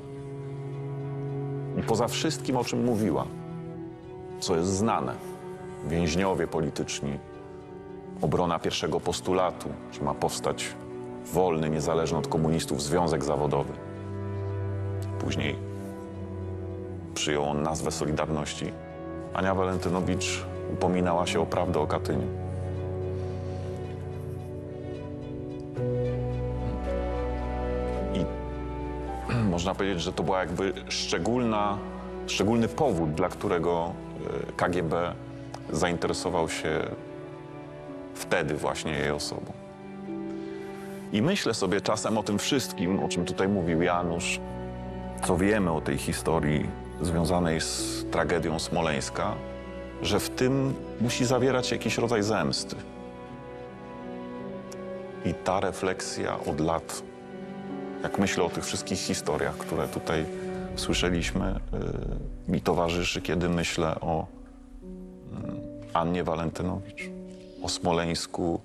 i poza wszystkim, o czym mówiła, co jest znane, więźniowie polityczni, obrona pierwszego postulatu, że ma powstać wolny, niezależny od komunistów związek zawodowy. Później przyjął on nazwę Solidarności. Ania Walentynowicz upominała się o prawdę o Katyniu. I można powiedzieć, że to była jakby szczególny powód, dla którego KGB zainteresował się wtedy właśnie jej osobą. I myślę sobie czasem o tym wszystkim, o czym tutaj mówił Janusz, co wiemy o tej historii związanej z tragedią smoleńska, że w tym musi zawierać się jakiś rodzaj zemsty. I ta refleksja od lat, jak myślę o tych wszystkich historiach, które tutaj słyszeliśmy, mi towarzyszy, kiedy myślę o Annie Walentynowicz, o Smoleńsku,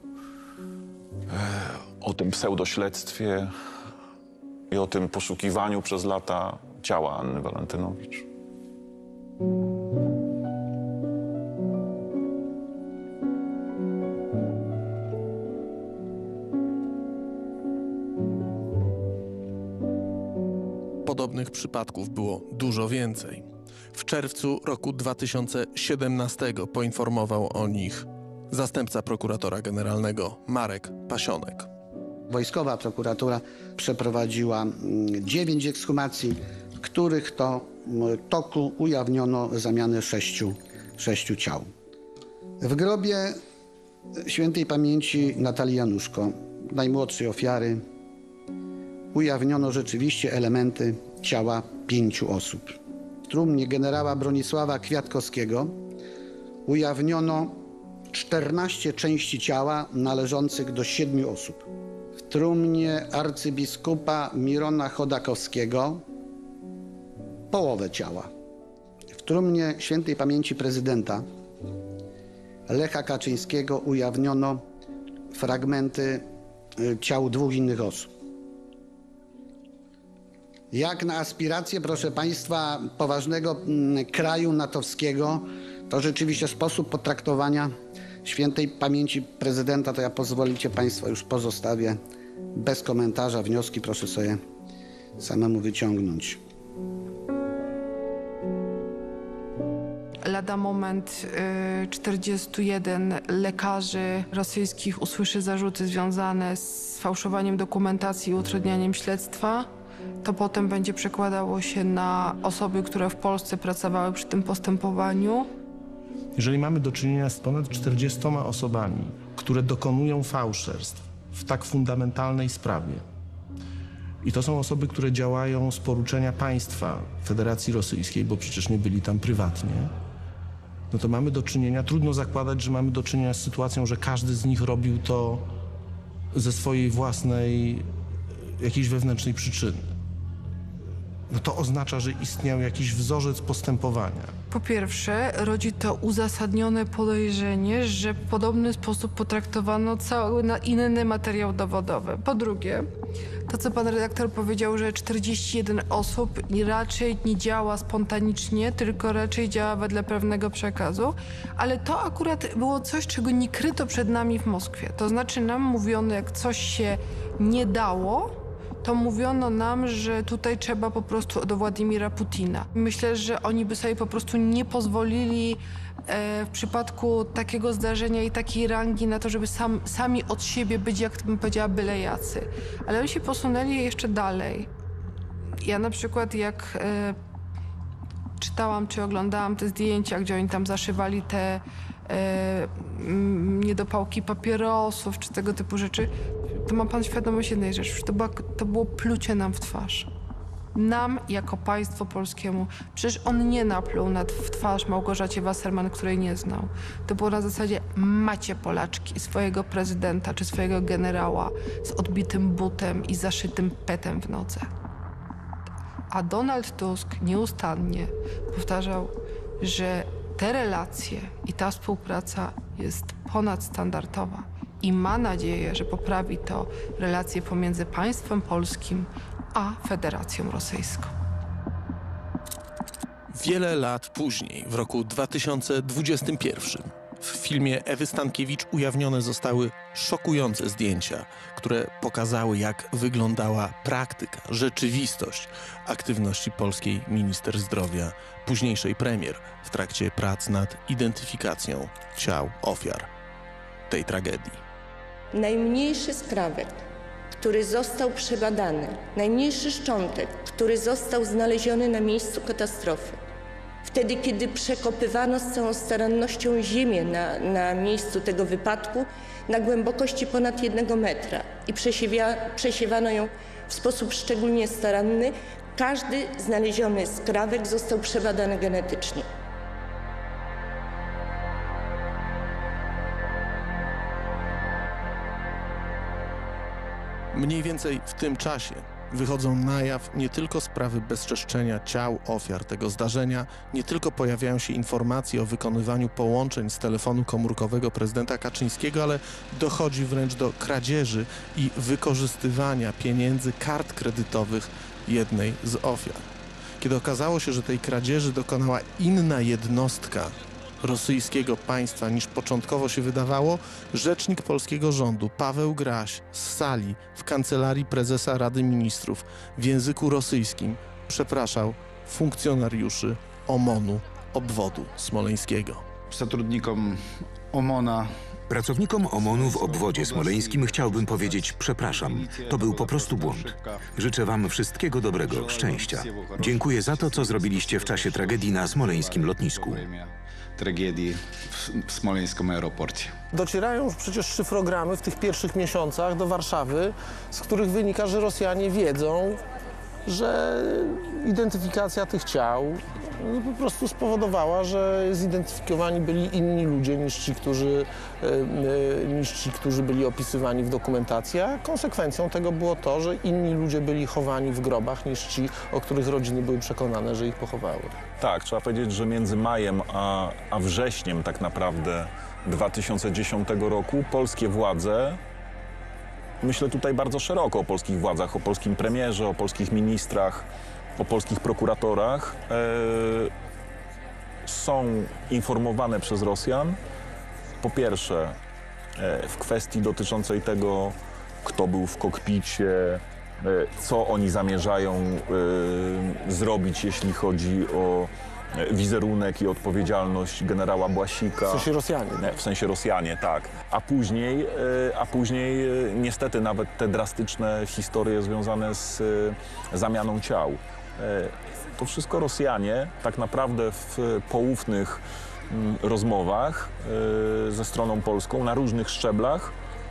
o tym pseudośledztwie i o tym poszukiwaniu przez lata ciała Anny Walentynowicz. Podobnych przypadków było dużo więcej. W czerwcu roku 2017 poinformował o nich zastępca prokuratora generalnego Marek Pasionek. Wojskowa prokuratura przeprowadziła 9 ekshumacji, w których to toku ujawniono zamianę 6 ciał. W grobie świętej pamięci Natalii Januszko, najmłodszej ofiary, ujawniono rzeczywiście elementy ciała 5 osób. W trumnie generała Bronisława Kwiatkowskiego ujawniono 14 części ciała należących do 7 osób. W trumnie arcybiskupa Mirona Chodakowskiego połowę ciała. W trumnie świętej pamięci prezydenta Lecha Kaczyńskiego ujawniono fragmenty ciał 2 innych osób. Jak na aspiracje, proszę Państwa, poważnego kraju natowskiego, to rzeczywiście sposób potraktowania świętej pamięci prezydenta, to ja pozwolicie Państwo już pozostawię bez komentarza. Wnioski proszę sobie samemu wyciągnąć. Lada moment 41 lekarzy rosyjskich usłyszy zarzuty związane z fałszowaniem dokumentacji i utrudnianiem śledztwa. To potem będzie przekładało się na osoby, które w Polsce pracowały przy tym postępowaniu. Jeżeli mamy do czynienia z ponad 40 osobami, które dokonują fałszerstw w tak fundamentalnej sprawie, i to są osoby, które działają z poruczenia państwa Federacji Rosyjskiej, bo przecież nie byli tam prywatnie, no to mamy do czynienia, trudno zakładać, że mamy do czynienia z sytuacją, że każdy z nich robił to ze swojej własnej jakiejś wewnętrznej przyczyny. No to oznacza, że istniał jakiś wzorzec postępowania. Po pierwsze, rodzi to uzasadnione podejrzenie, że w podobny sposób potraktowano cały inny materiał dowodowy. Po drugie, to co pan redaktor powiedział, że 41 osób raczej nie działa spontanicznie, tylko raczej działa wedle pewnego przekazu, ale to akurat było coś, czego nie kryto przed nami w Moskwie. To znaczy nam mówiono, jak coś się nie dało, to mówiono nam, że tutaj trzeba po prostu do Władimira Putina. Myślę, że oni by sobie po prostu nie pozwolili w przypadku takiego zdarzenia i takiej rangi na to, żeby sami od siebie być, jak bym powiedziała, byle jacy. Ale oni się posunęli jeszcze dalej. Ja na przykład jak czytałam czy oglądałam te zdjęcia, gdzie oni tam zaszywali te niedopałki papierosów czy tego typu rzeczy, to ma pan świadomość jednej rzeczy, że to było plucie nam w twarz. Nam, jako państwu polskiemu. Przecież on nie napluł w twarz Małgorzacie Wasserman, której nie znał. To było na zasadzie, macie Polaczki swojego prezydenta czy swojego generała z odbitym butem i zaszytym petem w nodze. A Donald Tusk nieustannie powtarzał, że te relacje i ta współpraca jest ponadstandardowa i ma nadzieję, że poprawi to relacje pomiędzy państwem polskim a Federacją Rosyjską. Wiele lat później, w roku 2021, w filmie Ewy Stankiewicz ujawnione zostały szokujące zdjęcia, które pokazały, jak wyglądała praktyka, rzeczywistość aktywności polskiej minister zdrowia, późniejszej premier, w trakcie prac nad identyfikacją ciał ofiar tej tragedii. Najmniejszy skrawek, który został przebadany, najmniejszy szczątek, który został znaleziony na miejscu katastrofy. Wtedy, kiedy przekopywano z całą starannością ziemię na miejscu tego wypadku na głębokości ponad 1 metra i przesiewano ją w sposób szczególnie staranny, każdy znaleziony skrawek został przebadany genetycznie. Mniej więcej w tym czasie wychodzą na jaw nie tylko sprawy bezczeszczenia ciał ofiar tego zdarzenia, nie tylko pojawiają się informacje o wykonywaniu połączeń z telefonu komórkowego prezydenta Kaczyńskiego, ale dochodzi wręcz do kradzieży i wykorzystywania pieniędzy kart kredytowych jednej z ofiar. Kiedy okazało się, że tej kradzieży dokonała inna jednostka rosyjskiego państwa niż początkowo się wydawało, rzecznik polskiego rządu Paweł Graś z sali w kancelarii prezesa Rady Ministrów w języku rosyjskim przepraszał funkcjonariuszy OMON-u obwodu smoleńskiego. Сотрудникам ОМОНа Pracownikom OMON-u w obwodzie smoleńskim chciałbym powiedzieć przepraszam. To był po prostu błąd. Życzę wam wszystkiego dobrego, szczęścia. Dziękuję za to, co zrobiliście w czasie tragedii na smoleńskim lotnisku. Tragedii w smoleńskim aeroporcie. Docierają już przecież szyfrogramy w tych pierwszych miesiącach do Warszawy, z których wynika, że Rosjanie wiedzą, że identyfikacja tych ciał po prostu spowodowała, że zidentyfikowani byli inni ludzie niż ci, którzy byli opisywani w dokumentacji, a konsekwencją tego było to, że inni ludzie byli chowani w grobach niż ci, o których rodziny były przekonane, że ich pochowały. Tak, trzeba powiedzieć, że między majem a wrześniem tak naprawdę 2010 roku polskie władze, myślę tutaj bardzo szeroko o polskich władzach, o polskim premierze, o polskich ministrach, o polskich prokuratorach, są informowane przez Rosjan, po pierwsze w kwestii dotyczącej tego, kto był w kokpicie, co oni zamierzają zrobić, jeśli chodzi o wizerunek i odpowiedzialność generała Błasika. W sensie Rosjanie. W sensie Rosjanie, tak. A później niestety nawet te drastyczne historie związane z zamianą ciał. To wszystko Rosjanie tak naprawdę w poufnych rozmowach ze stroną polską na różnych szczeblach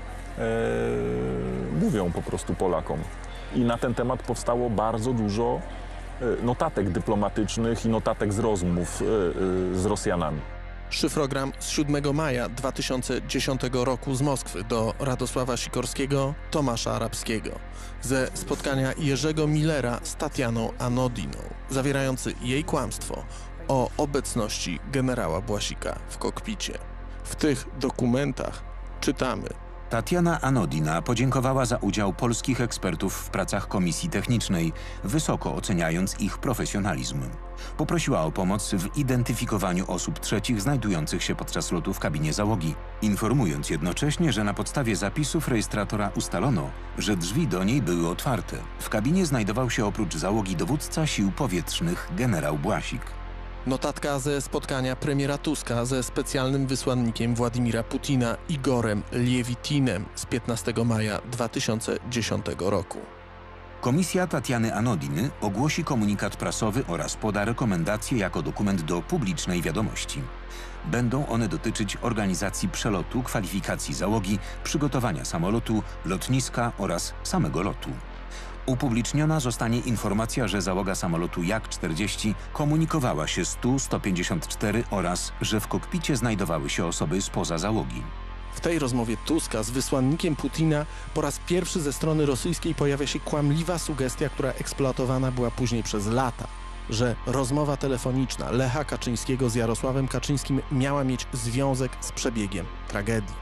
mówią po prostu Polakom. I na ten temat powstało bardzo dużo notatek dyplomatycznych i notatek z rozmów z Rosjanami. Szyfrogram z 7 maja 2010 roku z Moskwy do Radosława Sikorskiego, Tomasza Arabskiego, ze spotkania Jerzego Millera z Tatianą Anodiną, zawierający jej kłamstwo o obecności generała Błasika w kokpicie. W tych dokumentach czytamy: Tatiana Anodina podziękowała za udział polskich ekspertów w pracach Komisji Technicznej, wysoko oceniając ich profesjonalizm. Poprosiła o pomoc w identyfikowaniu osób trzecich znajdujących się podczas lotu w kabinie załogi, informując jednocześnie, że na podstawie zapisów rejestratora ustalono, że drzwi do niej były otwarte. W kabinie znajdował się oprócz załogi dowódca sił powietrznych generał Błasik. Notatka ze spotkania premiera Tuska ze specjalnym wysłannikiem Władimira Putina Igorem Liewitinem z 15 maja 2010 roku. Komisja Tatiany Anodiny ogłosi komunikat prasowy oraz poda rekomendacje jako dokument do publicznej wiadomości. Będą one dotyczyć organizacji przelotu, kwalifikacji załogi, przygotowania samolotu, lotniska oraz samego lotu. Upubliczniona zostanie informacja, że załoga samolotu Jak-40 komunikowała się z Tu-154 oraz że w kokpicie znajdowały się osoby spoza załogi. W tej rozmowie Tuska z wysłannikiem Putina po raz pierwszy ze strony rosyjskiej pojawia się kłamliwa sugestia, która eksploatowana była później przez lata, że rozmowa telefoniczna Lecha Kaczyńskiego z Jarosławem Kaczyńskim miała mieć związek z przebiegiem tragedii.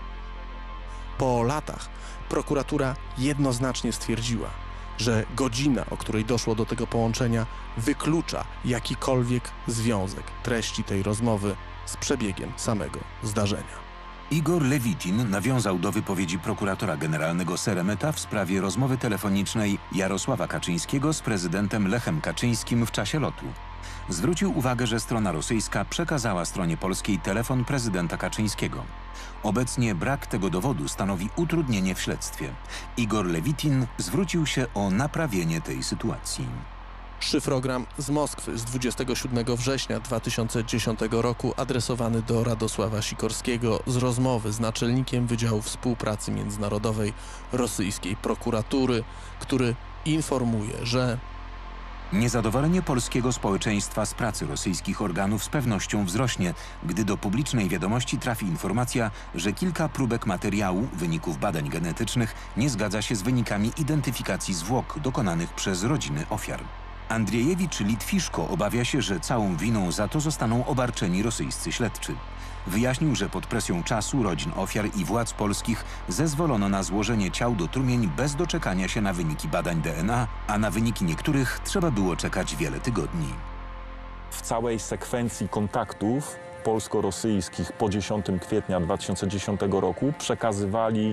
Po latach prokuratura jednoznacznie stwierdziła, że godzina, o której doszło do tego połączenia, wyklucza jakikolwiek związek treści tej rozmowy z przebiegiem samego zdarzenia. Igor Lewitin nawiązał do wypowiedzi prokuratora generalnego Seremeta w sprawie rozmowy telefonicznej Jarosława Kaczyńskiego z prezydentem Lechem Kaczyńskim w czasie lotu. Zwrócił uwagę, że strona rosyjska przekazała stronie polskiej telefon prezydenta Kaczyńskiego. Obecnie brak tego dowodu stanowi utrudnienie w śledztwie. Igor Lewitin zwrócił się o naprawienie tej sytuacji. Szyfrogram z Moskwy z 27 września 2010 roku adresowany do Radosława Sikorskiego z rozmowy z naczelnikiem Wydziału Współpracy Międzynarodowej rosyjskiej prokuratury, który informuje, że niezadowolenie polskiego społeczeństwa z pracy rosyjskich organów z pewnością wzrośnie, gdy do publicznej wiadomości trafi informacja, że kilka próbek materiału, wyników badań genetycznych, nie zgadza się z wynikami identyfikacji zwłok dokonanych przez rodziny ofiar. Andrzejewicz Litwiszko obawia się, że całą winą za to zostaną obarczeni rosyjscy śledczy. Wyjaśnił, że pod presją czasu, rodzin ofiar i władz polskich zezwolono na złożenie ciał do trumień bez doczekania się na wyniki badań DNA, a na wyniki niektórych trzeba było czekać wiele tygodni. W całej sekwencji kontaktów polsko-rosyjskich po 10 kwietnia 2010 roku przekazywali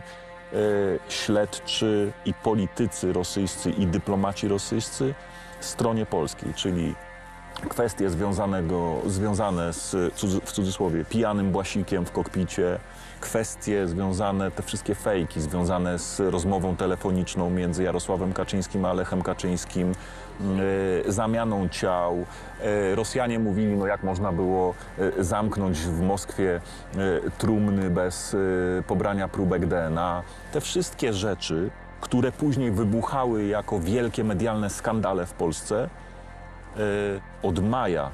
śledczy i politycy rosyjscy i dyplomaci rosyjscy stronie polskiej, czyli kwestie związane z, w cudzysłowie, pijanym Błasikiem w kokpicie, kwestie związane, te wszystkie fejki związane z rozmową telefoniczną między Jarosławem Kaczyńskim a Lechem Kaczyńskim, zamianą ciał. Rosjanie mówili, no jak można było zamknąć w Moskwie trumny bez pobrania próbek DNA. Te wszystkie rzeczy, które później wybuchały jako wielkie medialne skandale w Polsce, od maja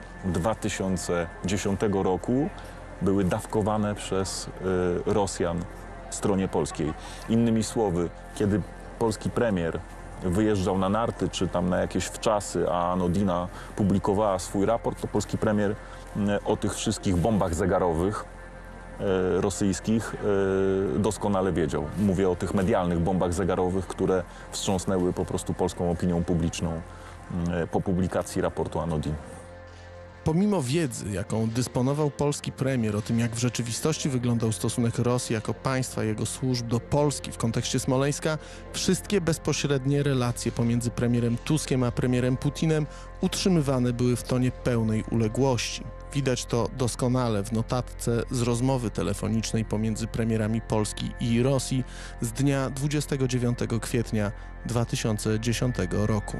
2010 roku były dawkowane przez Rosjan stronie polskiej. Innymi słowy, kiedy polski premier wyjeżdżał na narty czy tam na jakieś wczasy, a Anodina publikowała swój raport, to polski premier o tych wszystkich bombach zegarowych rosyjskich doskonale wiedział. Mówię o tych medialnych bombach zegarowych, które wstrząsnęły po prostu polską opinią publiczną po publikacji raportu Anodin. Pomimo wiedzy, jaką dysponował polski premier o tym, jak w rzeczywistości wyglądał stosunek Rosji jako państwa i jego służb do Polski w kontekście Smoleńska, wszystkie bezpośrednie relacje pomiędzy premierem Tuskiem a premierem Putinem utrzymywane były w tonie pełnej uległości. Widać to doskonale w notatce z rozmowy telefonicznej pomiędzy premierami Polski i Rosji z dnia 29 kwietnia 2010 roku.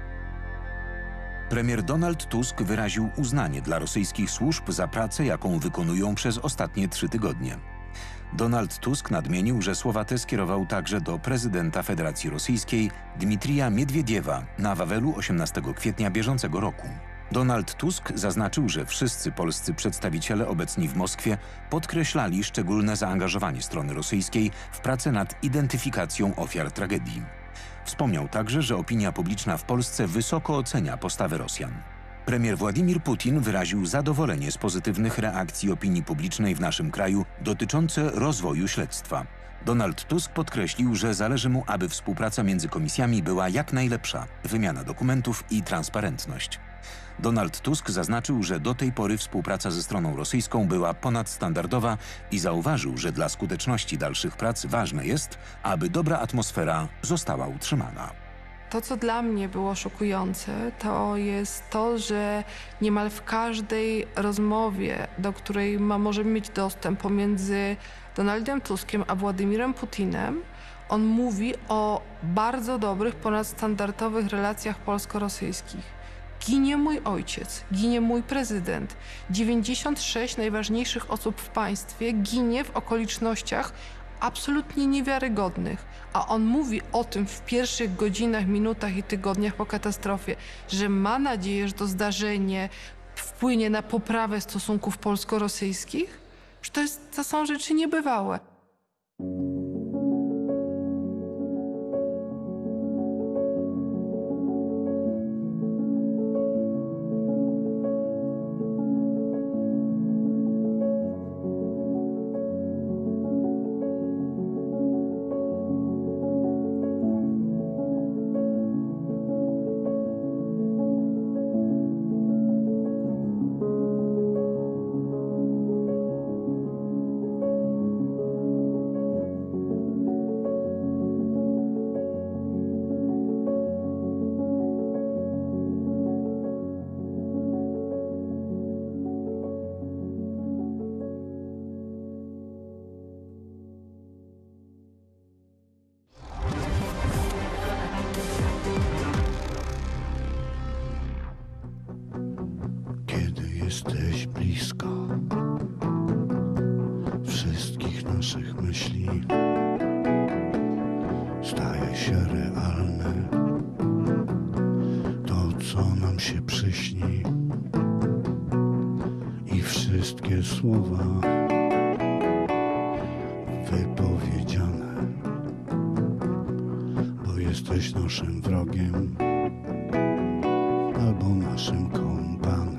Premier Donald Tusk wyraził uznanie dla rosyjskich służb za pracę, jaką wykonują przez ostatnie 3 tygodnie. Donald Tusk nadmienił, że słowa te skierował także do prezydenta Federacji Rosyjskiej Dmitrija Miedwiediewa na Wawelu 18 kwietnia bieżącego roku. Donald Tusk zaznaczył, że wszyscy polscy przedstawiciele obecni w Moskwie podkreślali szczególne zaangażowanie strony rosyjskiej w pracę nad identyfikacją ofiar tragedii. Wspomniał także, że opinia publiczna w Polsce wysoko ocenia postawę Rosjan. Premier Władimir Putin wyraził zadowolenie z pozytywnych reakcji opinii publicznej w naszym kraju dotyczące rozwoju śledztwa. Donald Tusk podkreślił, że zależy mu, aby współpraca między komisjami była jak najlepsza, wymiana dokumentów i transparentność. Donald Tusk zaznaczył, że do tej pory współpraca ze stroną rosyjską była ponadstandardowa i zauważył, że dla skuteczności dalszych prac ważne jest, aby dobra atmosfera została utrzymana. To, co dla mnie było szokujące, to jest to, że niemal w każdej rozmowie, do której możemy mieć dostęp pomiędzy Donaldem Tuskiem a Władimirem Putinem, on mówi o bardzo dobrych, ponadstandardowych relacjach polsko-rosyjskich. Ginie mój ojciec, ginie mój prezydent. 96 najważniejszych osób w państwie ginie w okolicznościach absolutnie niewiarygodnych. A on mówi o tym w pierwszych godzinach, minutach i tygodniach po katastrofie, że ma nadzieję, że to zdarzenie wpłynie na poprawę stosunków polsko-rosyjskich. To są rzeczy niebywałe. Jesteś blisko wszystkich naszych myśli, staje się realne to, co nam się przyśni i wszystkie słowa wypowiedziane, bo jesteś naszym wrogiem albo naszym kompanem.